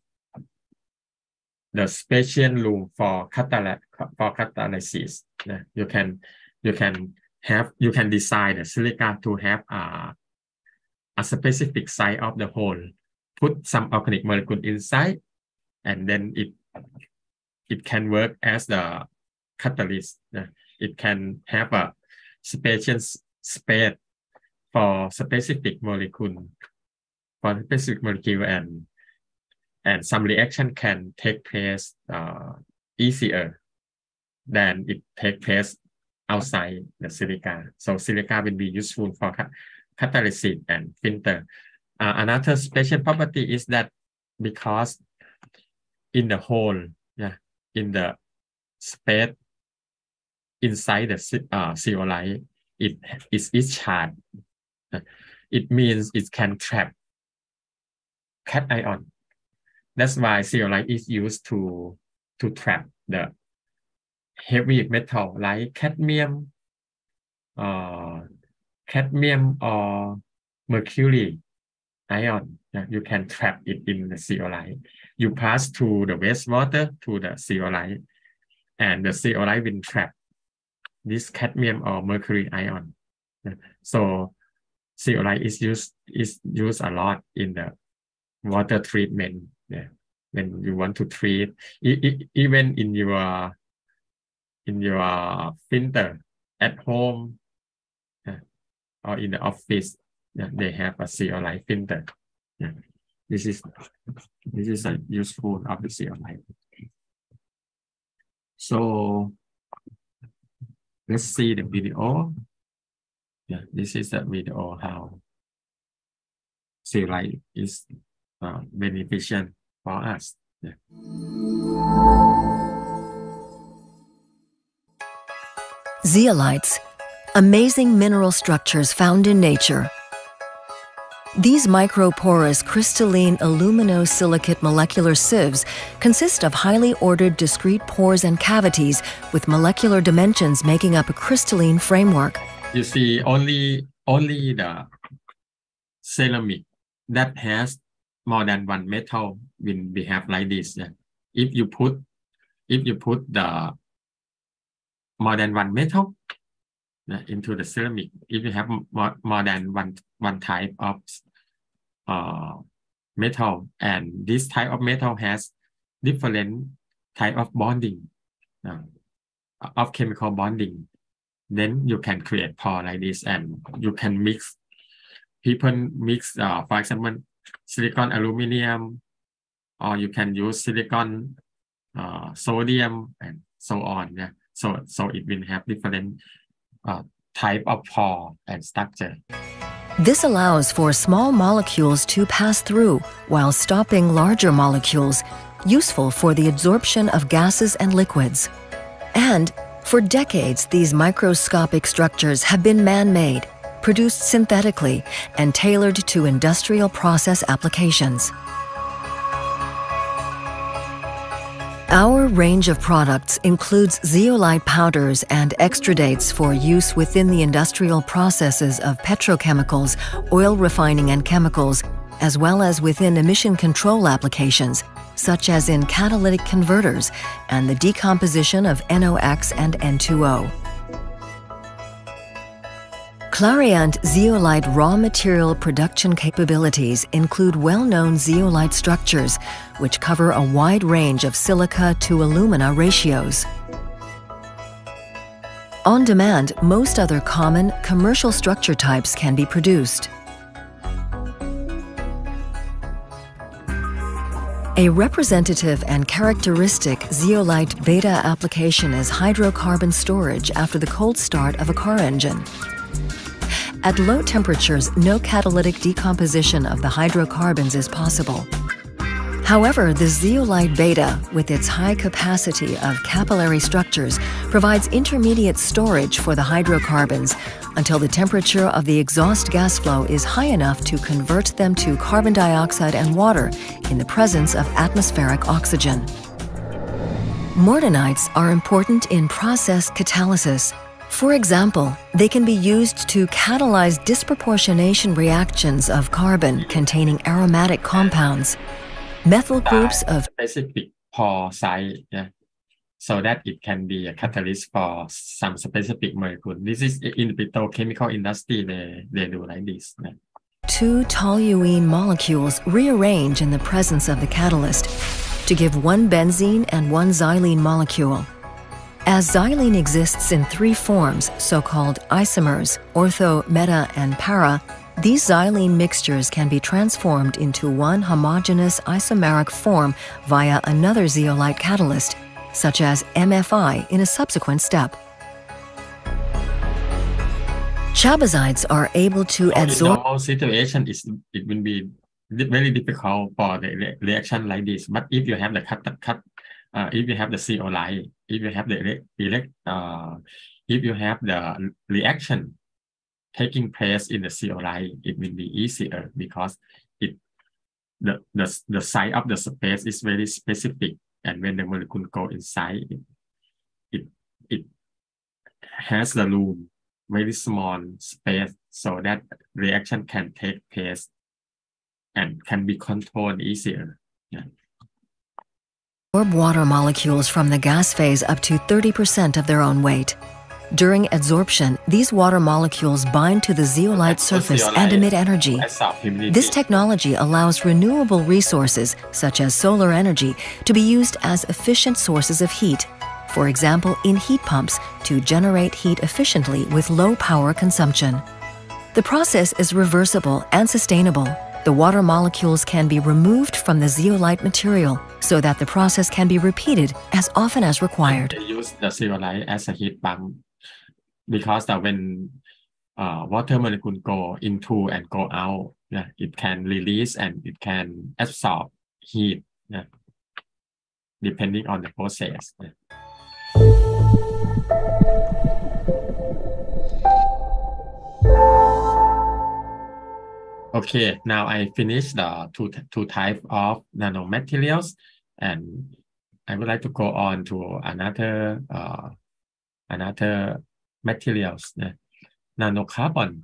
the special room for catalysis. For catalysis. Yeah. You can you can have you can design the silica to have a a specific size of the hole. Put some organic molecule inside, and then it it can work as the catalyst. Yeah. It can have a special space for specific molecule, for specific molecule, and and some reaction can take place uh, easier than it take place outside the silica. So silica will be useful for cat catalysis and filter. Uh, another special property is that because in the hole, yeah, in the space inside the uh, zeolite, it is its charged. It means it can trap cation. That's why zeolite is used to to trap the heavy metal like cadmium, uh, cadmium or mercury ion. Yeah, you can trap it in the zeolite. You pass through the wastewater to the zeolite, and the zeolite will trap this cadmium or mercury ion. Yeah. So zeolite is used is used a lot in the water treatment. Yeah. When you want to treat, e e even in your in your filter at home, yeah, or in the office, yeah, they have a zeolite filter. Yeah. This is this is a useful of the zeolite. So let's see the video. Yeah, this is the video how zeolite is uh, beneficial for us. Yeah. Zeolites, amazing mineral structures found in nature. These microporous crystalline aluminosilicate molecular sieves consist of highly ordered discrete pores and cavities with molecular dimensions making up a crystalline framework. You see, only only the ceramic that has more than one metal will behave like this. Yeah. If you put if you put the more than one metal uh, into the ceramic, if you have more, more than one one type of uh, metal, and this type of metal has different type of bonding, uh, of chemical bonding, then you can create pore like this, and you can mix. People mix, uh, for example, silicon aluminum, or you can use silicon uh, sodium, and so on. Yeah. So, so it will have different uh, type of pore and structure. This allows for small molecules to pass through while stopping larger molecules, useful for the absorption of gases and liquids. And for decades, these microscopic structures have been man-made, produced synthetically, and tailored to industrial process applications. Our range of products includes zeolite powders and extradates for use within the industrial processes of petrochemicals, oil refining and chemicals, as well as within emission control applications, such as in catalytic converters and the decomposition of N O X and N two O. Clariant zeolite raw material production capabilities include well-known zeolite structures, which cover a wide range of silica to alumina ratios. On demand, most other common commercial structure types can be produced. A representative and characteristic zeolite beta application is hydrocarbon storage after the cold start of a car engine. At low temperatures, no catalytic decomposition of the hydrocarbons is possible. However, the zeolite beta, with its high capacity of capillary structures, provides intermediate storage for the hydrocarbons until the temperature of the exhaust gas flow is high enough to convert them to carbon dioxide and water in the presence of atmospheric oxygen. Mortonites are important in process catalysis. For example, they can be used to catalyze disproportionation reactions of carbon containing aromatic compounds. Methyl groups of specific pore size, yeah, so that it can be a catalyst for some specific molecule. This is in the petrochemical industry, they, they do like this. Yeah. Two toluene molecules rearrange in the presence of the catalyst to give one benzene and one xylene molecule. As xylene exists in three forms, so-called isomers, ortho, meta, and para, these xylene mixtures can be transformed into one homogeneous isomeric form via another zeolite catalyst, such as M F I in a subsequent step. Chabazites are able to oh, absorb... In normal situation, it's, it will be very difficult for the re reaction like this. But if you have the cut, cut uh, if you have the zeolite, if you have the elect, uh, if you have the reaction taking place in the zeolite, it will be easier because it the the the size of the space is very specific, and when the molecule go inside, it it, it has the room, very small space, so that reaction can take place and can be controlled easier. Yeah. Absorb water molecules from the gas phase up to thirty percent of their own weight. During adsorption, these water molecules bind to the zeolite surface and emit energy. This technology allows renewable resources, such as solar energy, to be used as efficient sources of heat. For example, in heat pumps, to generate heat efficiently with low power consumption. The process is reversible and sustainable. The water molecules can be removed from the zeolite material so that the process can be repeated as often as required. They use the zeolite as a heat pump because that when uh, water molecule go into and go out, yeah, it can release and it can absorb heat, yeah, depending on the process. Yeah. Okay, now I finished the two two types of nanomaterials, and I would like to go on to another uh, another materials, uh, nanocarbon.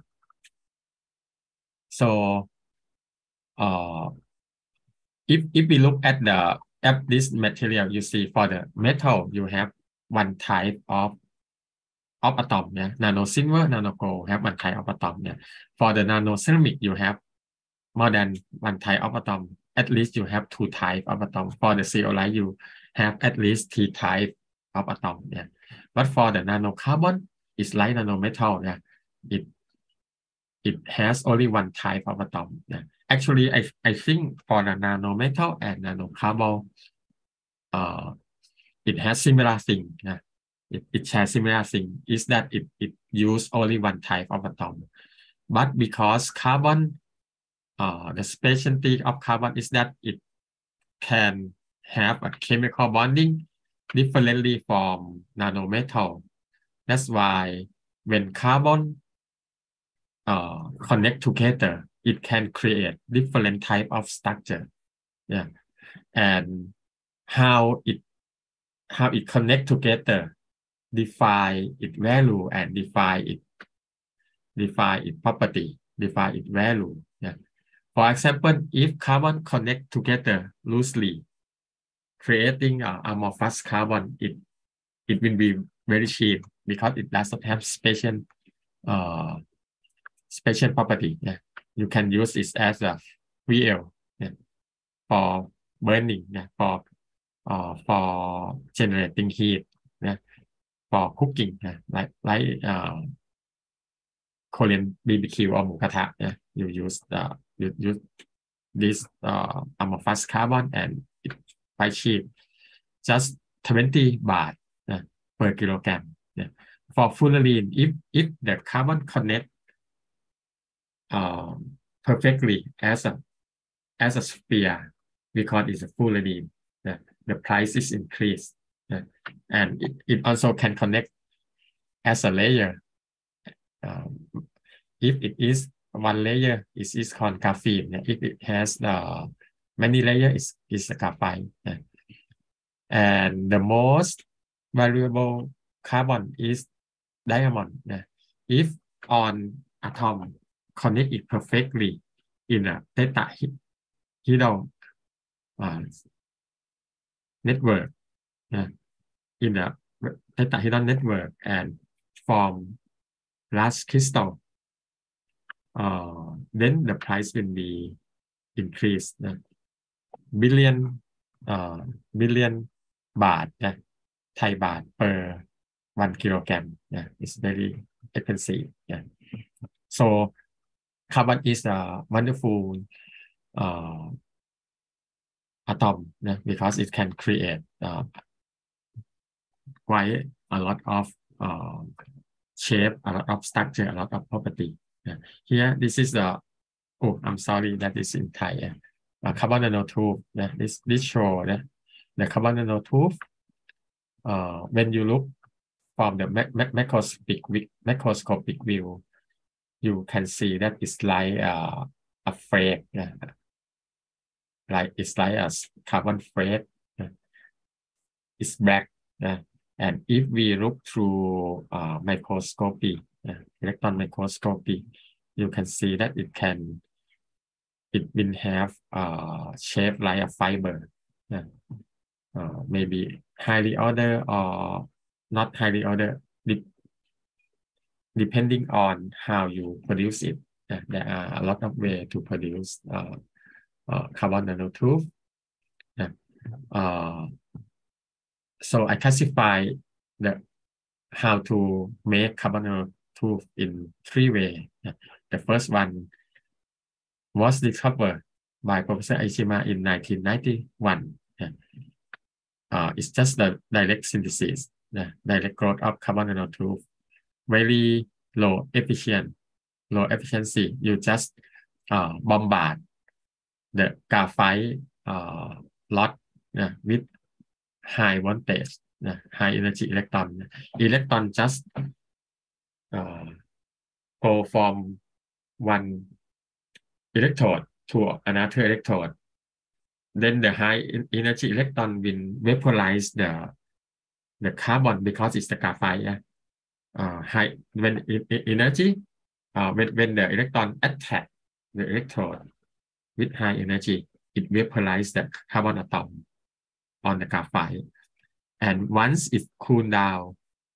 So, uh, if if we look at the at this material, you see for the metal you have one type of of atom, yeah. Nano silver, nano gold have one type of atom, yeah. For the nano ceramic, you have more than one type of atom. At least you have two types of atom. For the zeolite, you have at least three types of atom, yeah. But for the nanocarbon, it's like nanometal, yeah. It it has only one type of atom, yeah. Actually, I I think for the nanometal and nanocarbon, uh, it has similar thing, yeah. It, it shares similar thing is that it, it use only one type of atom. But because carbon, uh, the specialty of carbon is that it can have a chemical bonding differently from nanometal. That's why when carbon uh, connect together, it can create different type of structure. Yeah. And how it how it connect together define its value and define it define its property, define its value. Yeah. For example, if carbon connect together loosely, creating uh, amorphous carbon, it it will be very cheap because it doesn't have special uh, special property. Yeah. You can use it as a fuel, yeah, for burning, yeah, for uh, for generating heat, yeah, for cooking, yeah, like like uh, Korean B B Q or หมูกระทะ, yeah, you use the you use this uh, amorphous carbon and it's quite cheap, just twenty baht, yeah, per kilogram. Yeah. For fullerene, if if the carbon connect uh, perfectly as a as a sphere, because it's a fullerene, yeah, the price is increased, yeah, and it, it also can connect as a layer. Um, if it is one layer, it is called graphene. Yeah. If it has uh, many layers, it's, it's a graphite. Yeah. And the most valuable carbon is diamond. Yeah. If on atom connect it perfectly in a tetrahedral uh, network, yeah, in a tetrahedral network and form large crystal, uh, then the price will be increased. Uh, billion, uh, billion baht, uh, Thai baht per one kilogram. Yeah, it's very expensive. Yeah. So carbon is a wonderful uh, atom, yeah, because it can create uh, quite a lot of uh, shape, a lot of structure, a lot of property. Yeah. Here, this is the, oh, I'm sorry, that is in Thai. Yeah. Uh, carbon nanotube. Yeah. This this show, yeah, the carbon nanotube. Uh, when you look from the macroscopic macroscopic view, you can see that it's like uh, a flake. Yeah. Like it's like a carbon flake. Yeah. It's black. Yeah. And if we look through uh, microscopy, uh, electron microscopy, you can see that it can, it will have uh, shape like a fiber. Yeah. Uh, maybe highly ordered or not highly ordered, de depending on how you produce it. Yeah. There are a lot of ways to produce uh, uh, carbon nanotube. Yeah. Uh, So I classify the how to make carbon nanotube in three ways. The first one was discovered by Professor Aishima in nineteen ninety-one. Uh, it's just the direct synthesis, the direct growth of carbon nanotube. Very low efficient, low efficiency. You just uh, bombard the graphite uh, lot uh, with high voltage, uh, high energy electron. Electron just uh, go from one electrode to another electrode. Then the high energy electron will vaporize the the carbon because it's the graphite. Yeah? Uh, high when energy uh, when when the electron attack the electrode with high energy, it vaporizes the carbon atom on the graphite, and once it cool down,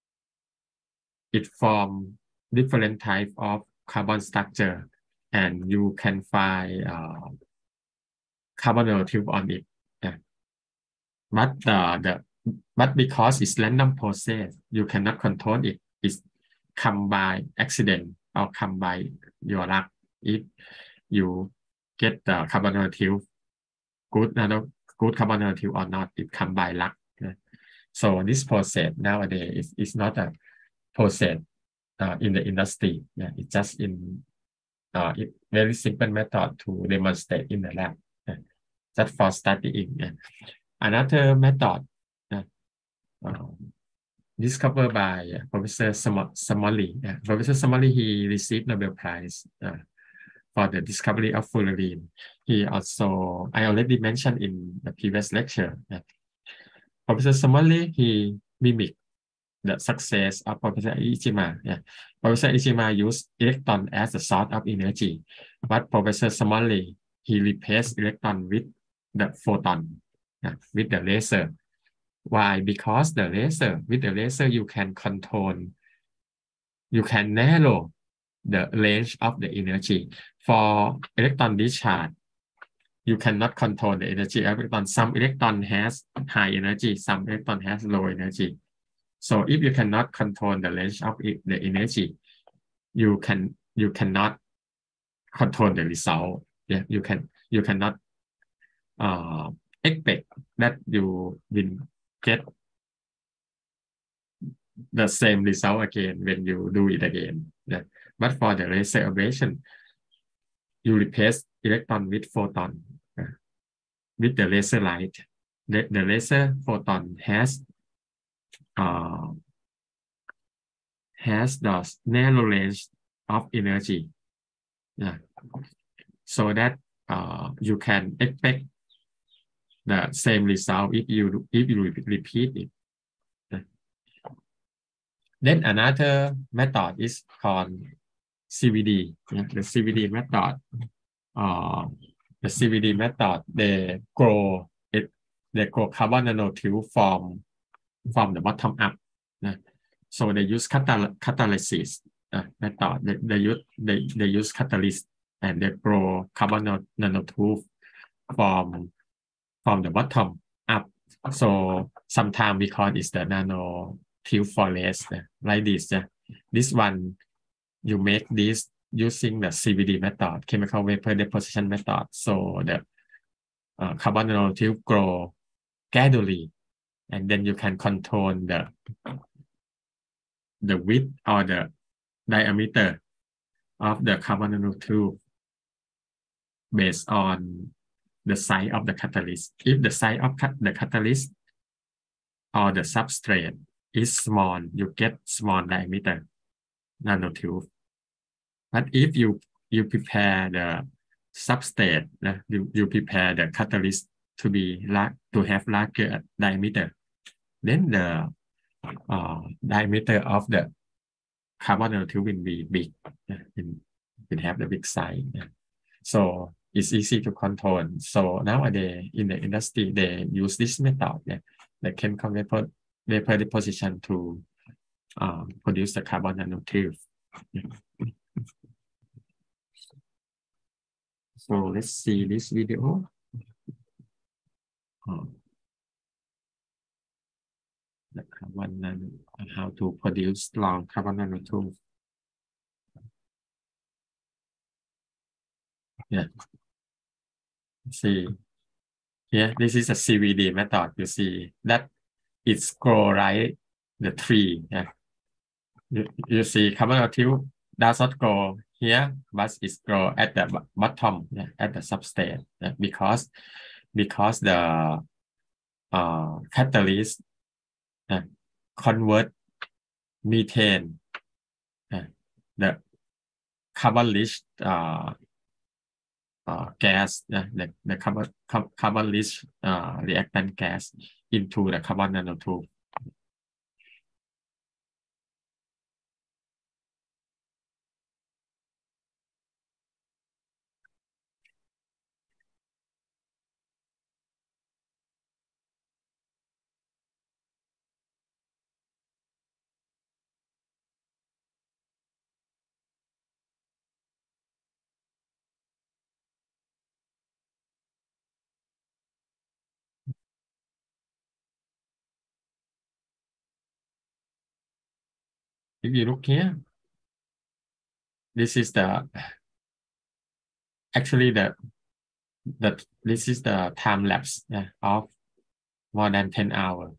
it form different type of carbon structure, and you can find uh, carbon nanotube on it. Yeah. But uh, the but because it's random process, you cannot control it. It's come by accident or come by your luck. If you get the carbon nanotube, good nano good carbon nanotube or not, it come by luck. Yeah. So this process nowadays is, is not a process uh, in the industry. Yeah. It's just in uh, it very simple method to demonstrate in the lab. Yeah. Just for studying. Yeah. Another method uh, uh, discovered by uh, Professor Smalley. Yeah. Professor Smalley, he received Nobel Prize uh, for the discovery of fullerene. He also, I already mentioned in the previous lecture, that Professor Smalley, he mimicked the success of Professor Ichima. Yeah. Professor Ichima used electron as the source of energy, but Professor Smalley, he replaced electron with the photon, yeah, with the laser. Why? Because the laser, with the laser, you can control, you can narrow the range of the energy. For electron discharge, you cannot control the energy of electron. Some electron has high energy, some electron has low energy. So if you cannot control the range of it, the energy, you can you cannot control the result. Yeah, you can you cannot uh, expect that you will get the same result again when you do it again. Yeah. But for the laser ablation, you replace electron with photon uh, with the laser light. The, the laser photon has uh, has the narrow range of energy. Yeah. So that uh, you can expect the same result if you if you repeat it. Yeah. Then another method is called C V D. Yeah. The C V D method. Uh, the C V D method, they grow it, they grow carbon nanotube from from the bottom up. Yeah. So they use catal catalysis uh, method. They, they use they, they use catalyst and they grow carbon nanotube from from the bottom up. So sometimes we call it the nanotube forest uh, like this. Uh. This one you make this using the C V D method, chemical vapor deposition method. So the uh, carbon nanotube grow gradually, and then you can control the the width or the diameter of the carbon nanotube based on the size of the catalyst. If the size of the catalyst or the substrate is small, you get small diameter nanotube. But if you you prepare the substrate, uh, you, you prepare the catalyst to be large, to have larger diameter, then the uh, diameter of the carbon nanotube will be big, uh, will have the big size. Uh. So it's easy to control. So nowadays in the industry they use this method, yeah, the chemical vapor, vapor deposition to uh, produce the carbon nanotube. Yeah. So let's see this video. Oh. The carbon nano, how to produce long carbon nanotube. Yeah. See, here this is a C V D method. You see that it's grow right the tree. Yeah. You, you see carbon nanotube does not grow here, but it's grow at the bottom, yeah, at the substrate, yeah, because because the uh, catalyst uh, convert methane, uh, the carbon rich uh, uh, gas, uh, the, the carbon carbon rich uh, reactant gas into the carbon nanotube. If you look here, this is the actually the the this is the time lapse, yeah, of more than ten hours.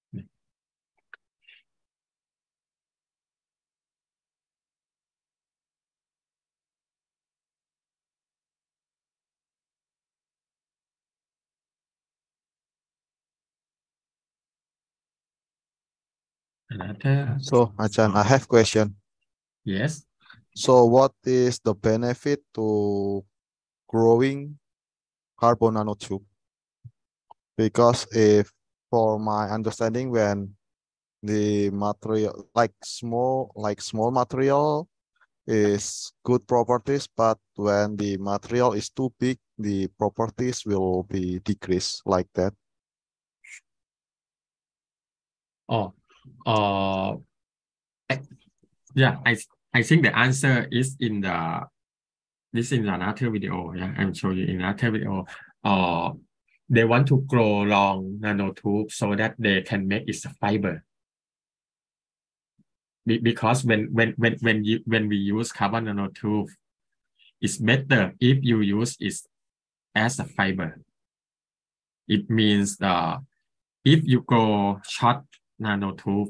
Another. So, Achan, I have question. Yes. So, what is the benefit to growing carbon nanotube? Because if, for my understanding, when the material, like small, like small material, is good properties, but when the material is too big, the properties will be decreased like that. Oh, uh, yeah, I I think the answer is in the this in another video. Yeah, I'll show you in another video. Uh, they want to grow long nanotube so that they can make it a fiber. Be because when when when when you when we use carbon nanotube, it's better if you use it as a fiber. It means uh, if you go short nanotube,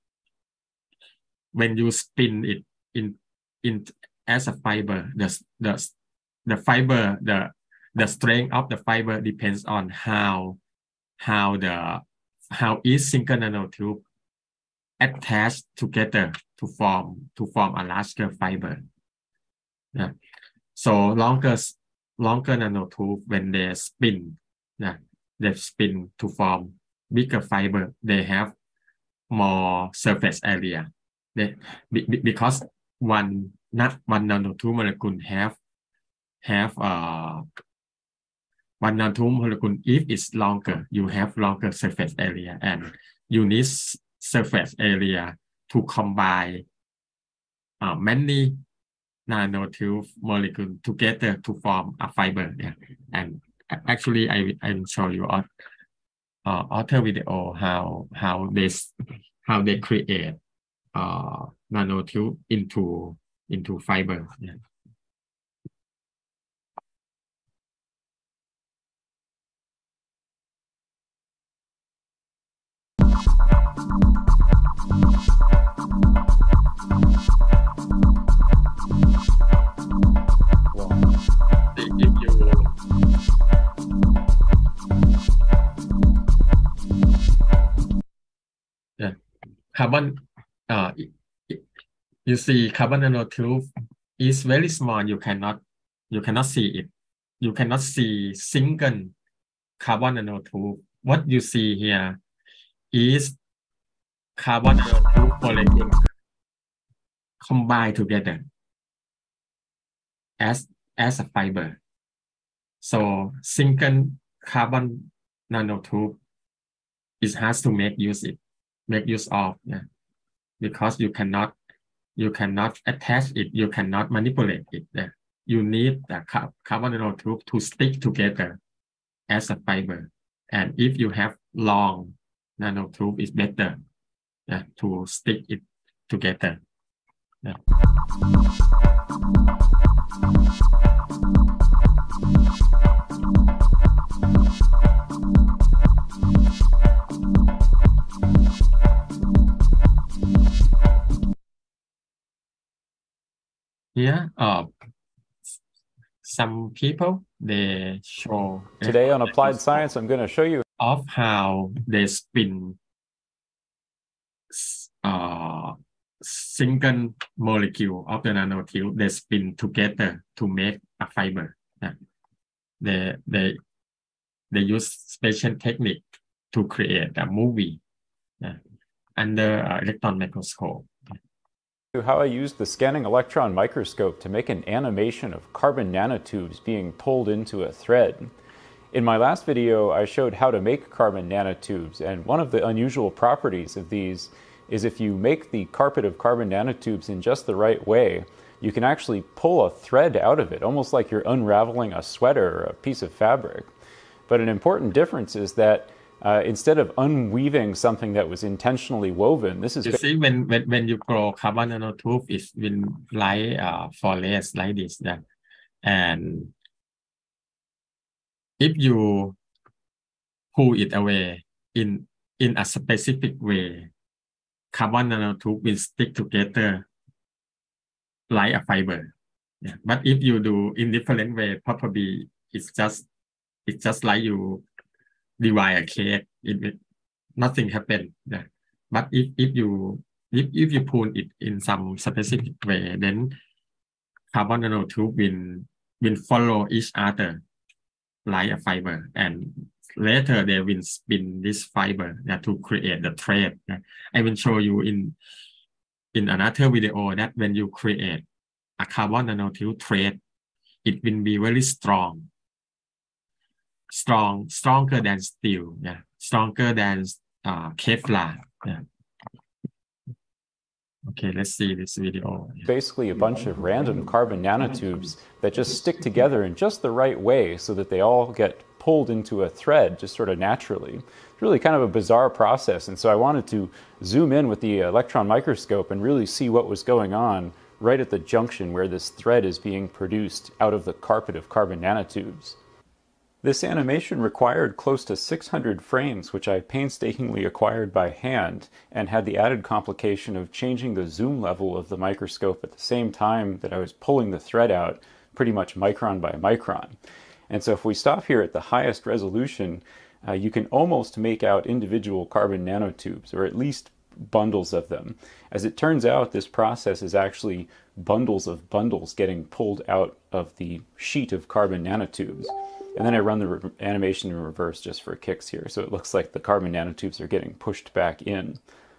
when you spin it in in as a fiber, the the the fiber the the strength of the fiber depends on how how the how each single nanotube attached together to form to form a larger fiber. Yeah. So longer longer nanotube, when they spin, yeah, they spin to form bigger fiber. They have more surface area. They, be, because one not one nanotube molecule have have uh one nanotube molecule, if it's longer, you have longer surface area, and you need surface area to combine uh, many nanotube molecule together to form a fiber. Yeah. And actually, I I will show you on uh, other video how how this how they create uh, nanotube into into fiber. Yeah. If you yeah, carbon uh you see carbon nanotube is very small. You cannot you cannot see it. You cannot see single carbon nanotube. What you see here is carbon nanotube molecule combined together as as a fiber. So single carbon nanotube it has to make use it make use of, yeah, because you cannot you cannot attach it, you cannot manipulate it. Yeah. You need the carbon nanotube to stick together as a fiber, and if you have long nanotube, it's better, yeah, to stick it together. Yeah. Yeah, uh, some people, they show today on Applied Science. I'm going to show you of how they spin uh, single molecule of the nanotube. They spin together to make a fiber. Yeah. They they they use special technique to create a movie, yeah, under uh, electron microscope. How I used the scanning electron microscope to make an animation of carbon nanotubes being pulled into a thread. In my last video, I showed how to make carbon nanotubes, and one of the unusual properties of these is if you make the carpet of carbon nanotubes in just the right way, you can actually pull a thread out of it, almost like you're unraveling a sweater or a piece of fabric. But an important difference is that Uh, instead of unweaving something that was intentionally woven, this is... You see, when, when, when you grow carbon nanotube, it's been like uh, four layers like this. Yeah. And if you pull it away in, in a specific way, carbon nanotube will stick together like a fiber. Yeah. But if you do in different way, probably it's just, it's just like you divide a cake, it, nothing happen. Yeah. But if, if you if, if you pull it in some specific way, then carbon nanotube will will follow each other like a fiber, and later they will spin this fiber, yeah, to create the thread. Yeah. I will show you in in another video that when you create a carbon nanotube thread, it will be very strong. Strong, stronger than steel, yeah, stronger than uh, Kevlar. Yeah. Okay, let's see this video. Basically a bunch of random carbon nanotubes that just stick together in just the right way so that they all get pulled into a thread just sort of naturally. It's really kind of a bizarre process, and so I wanted to zoom in with the electron microscope and really see what was going on right at the junction where this thread is being produced out of the carpet of carbon nanotubes. This animation required close to six hundred frames, which I painstakingly acquired by hand, and had the added complication of changing the zoom level of the microscope at the same time that I was pulling the thread out, pretty much micron by micron. And so if we stop here at the highest resolution, uh, you can almost make out individual carbon nanotubes, or at least bundles of them. As it turns out, this process is actually bundles of bundles getting pulled out of the sheet of carbon nanotubes. And then I run the animation in reverse just for kicks here, so it looks like the carbon nanotubes are getting pushed back in.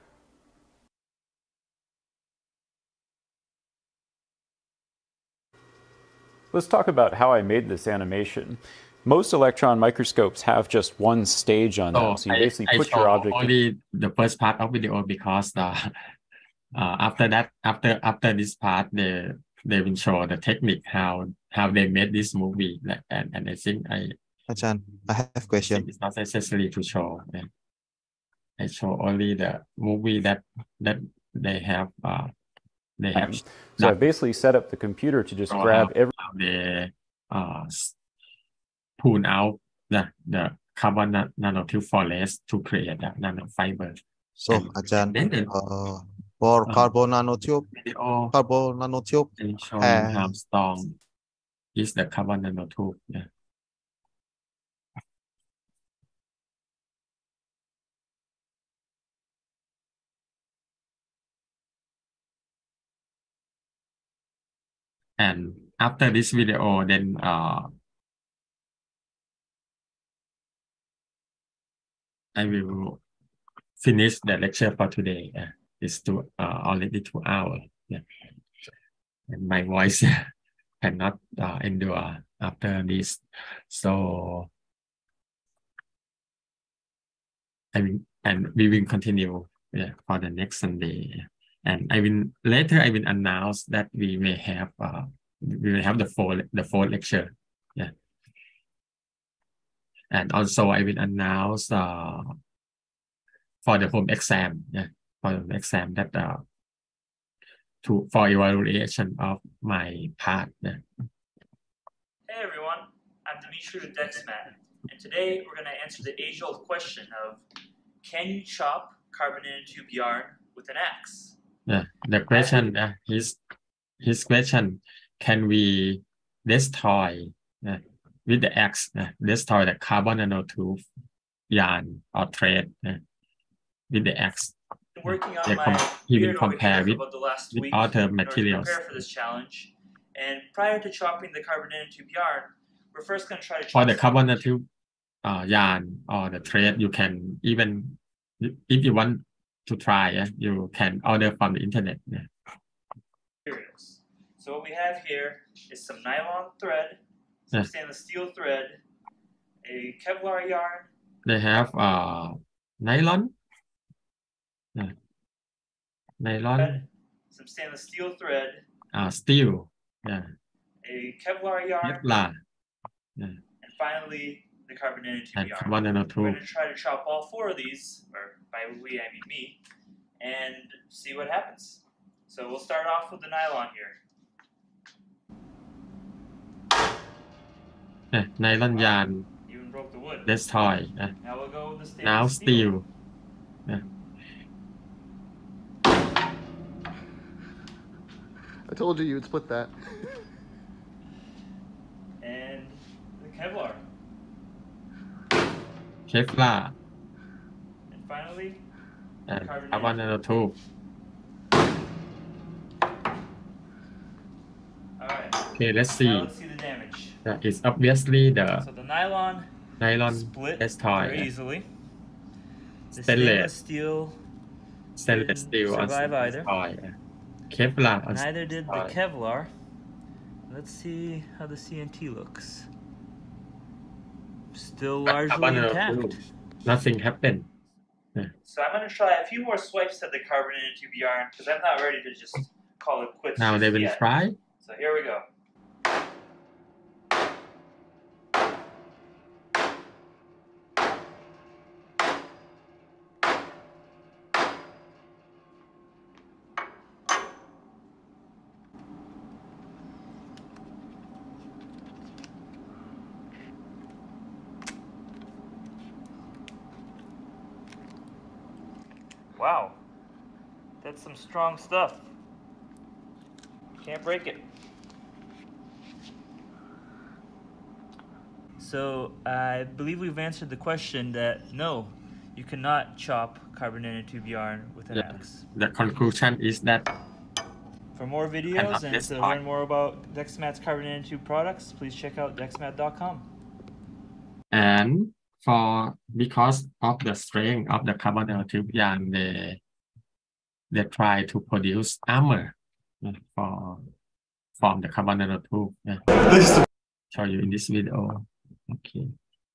Let's talk about how I made this animation. Most electron microscopes have just one stage on them, so you basically I, put I your object only the first part of video because the, uh, after that, after after this part, they they will show the technique how how they made this movie, and and I think I. Ajahn, I have question. It's not necessary to show. Yeah. I show only the movie that that they have. Uh, they have. So I basically set up the computer to just grab every. They uh, pull out the the carbon nanotube forest to create the nanofiber. So Ajahn, uh, for uh, carbon nanotube, video, carbon nanotube, and how strong is the carbon nanotube? Yeah. And after this video, then uh, I will finish the lecture for today. Uh, it's two, uh, already two hours. Yeah. And my voice cannot uh, endure after this. So I will, and we will continue yeah, for the next Sunday. And I will later I will announce that we may have uh, we will have the full the full lecture, yeah. And also I will announce uh, for the home exam, yeah, for the exam that uh, to for evaluation of my part. Yeah. Hey everyone, I'm Dimitri with DexMan, and today we're going to answer the age-old question of, can you chop carbon nanotube yarn with an axe? Yeah, the question, uh, his his question, can we destroy uh, with the axe, uh, destroy the carbon nanotube yarn or thread uh, with the axe? Working on yeah, my he will compare with, the last with week other materials. Prepare for this challenge, and prior to chopping the carbon nanotube yarn, we're first going to try to chop for the carbon nanotube uh, yarn or the thread. You can even, if you want to try, yeah, you can order from the internet. Yeah. Materials. So what we have here is some nylon thread, some yeah. stainless steel thread, a Kevlar yarn. They have uh nylon, yeah. nylon, thread, some stainless steel thread, uh steel, yeah, a Kevlar yarn, Kevlar, yeah. and finally the carbon nanotube and yarn. Carbon nanotube. We're going to try to chop all four of these, or by we I mean me, and see what happens. So we'll start off with the nylon here. Yeah, nylon yarn. Even broke the wood. Destroy. Yeah. Now we'll go with the stainless now steel. steel. Yeah. I told you you would split that. And the Kevlar. Kevlar. And finally, and carbon carbon nanotube. Alright. Okay, let's see. Now let's see the damage. Yeah, it's obviously the so the nylon nylon split destroy, very yeah. easily. The Stainless. stainless steel Stainless steel survive either. Destroy, yeah. Kevlar. Neither did the Kevlar. Let's see how the C N T looks. Still largely intact. Nothing happened. Yeah. So I'm going to try a few more swipes at the carbon nanotube yarn because I'm not ready to just call it quits. Now they will yet. try. So here we go. Wow, that's some strong stuff. Can't break it. So I believe we've answered the question that no, you cannot chop carbon nanotube yarn with an Yeah. axe. The conclusion is that For more videos and to learn more about Dexmat's carbon nanotube products, please check out dexmat dot com. And for because of the strength of the carbon nanotube yarn, they they try to produce armor for from the carbon nanotube. Yeah. Show you in this video. Okay.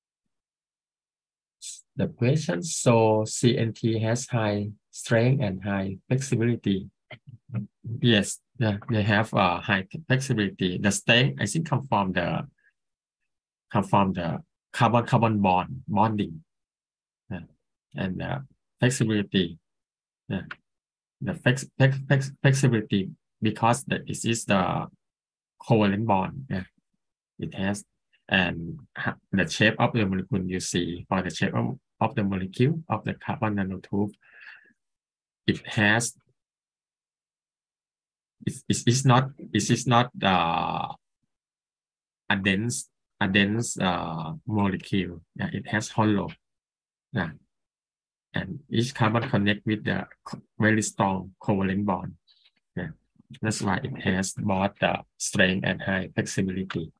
The question, so C N T has high strength and high flexibility. Yes, yeah, they have uh, high flexibility. The strength, I think, come from the come from the carbon carbon bond bonding, yeah. And uh, flexibility, yeah. The flex, flex, flex, flexibility because that it is the covalent bond. Yeah, it has, and the shape of the molecule you see for the shape of, of the molecule of the carbon nanotube, it has. It's, it's, it's not. It is not uh, a dense a dense uh, molecule. Yeah, it has hollow. Yeah, and each carbon connect with the very strong covalent bond. Yeah, that's why it has both the strength and high flexibility.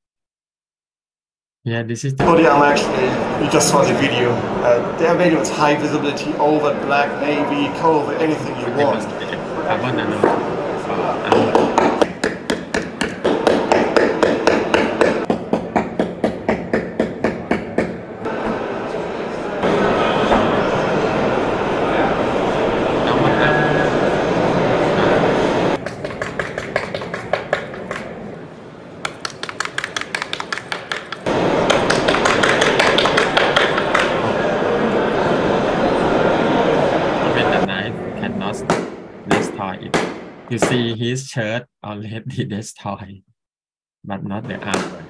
Yeah, this is the body armor. Actually, you just saw the video. Uh, they're made with high visibility, over black, navy, color, anything you want. Carbon nanotube uh, armor. You see his shirt already destroyed, but not the armor.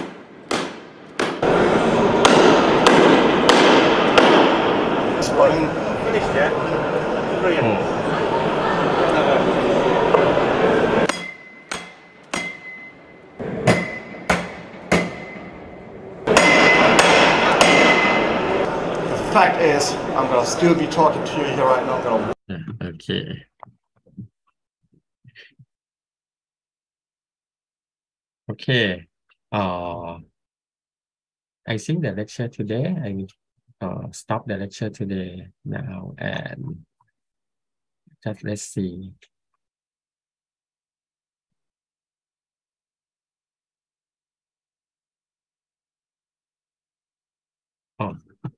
Spine finished yet? Brilliant. Oh. The fact is, I'm gonna still be talking to you here right now. I'm gonna... Yeah, okay. Okay, uh, I think the lecture today, I will uh, stop the lecture today now and just let's see. Oh.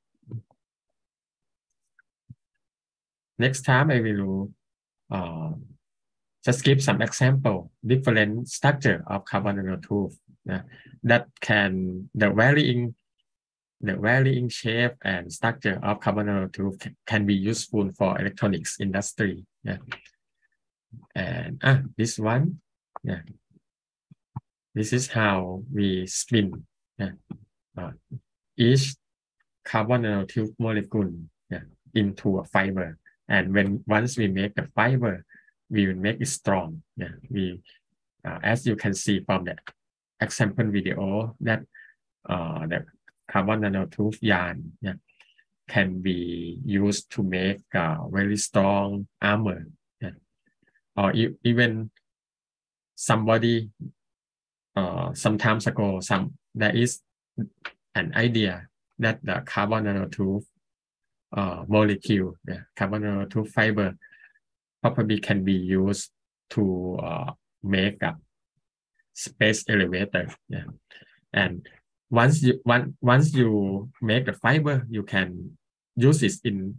Next time I will uh, just give some example, different structure of carbon nanotube uh, that can, the varying, the varying shape and structure of carbon nanotube can, can be useful for electronics industry. Yeah. And ah, this one, yeah. This is how we spin yeah. uh, each carbon nanotube molecule yeah, into a fiber. And when once we make the fiber, we will make it strong. Yeah, we, uh, as you can see from the example video, that uh, the carbon nanotube yarn yeah, can be used to make uh, very strong armor. Yeah. Or e even somebody, uh, some times ago, some there is an idea that the carbon nanotube uh, molecule, the carbon nanotube fiber, probably can be used to uh, make a space elevator. Yeah. And once you one, once you make the fiber, you can use it in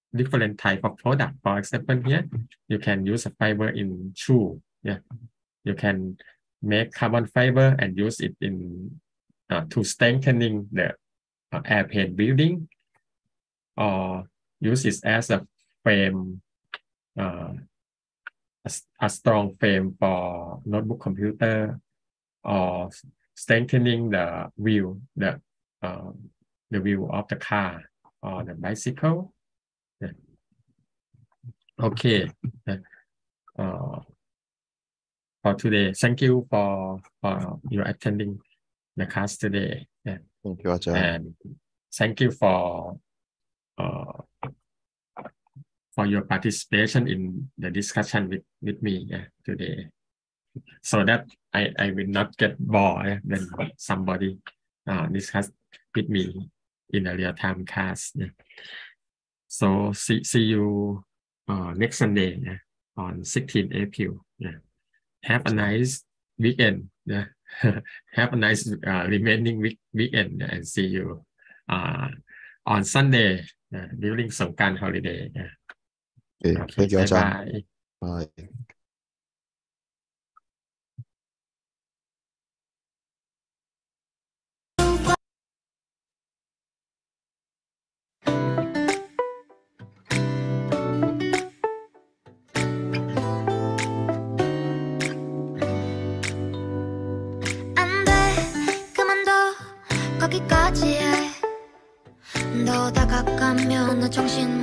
different type of product. For example, here you can use a fiber in shoe. Yeah, you can make carbon fiber and use it in uh, to strengthening the uh, airplane building, or use it as a frame, uh, a, a strong frame for notebook computer, or strengthening the wheel, the uh, the wheel of the car or the bicycle. Yeah. Okay. Uh, for today, thank you for for your attending the class today. Yeah. Thank you, Ajahn. And thank you for uh, for your participation in the discussion with with me yeah, today, so that I I will not get bored when somebody uh, discuss with me in a real time class. Yeah. So see see you uh, next Sunday yeah, on sixteenth April. Yeah. Have a nice weekend. Yeah. Have a nice uh, remaining week weekend and see you uh, on Sunday uh, during Songkran holiday. Yeah. Okay, Okay, thank you, bye Ajahn. bye. Bye. 안 돼, 그만둬, 거기까지 해. 더 다가가면 너 정신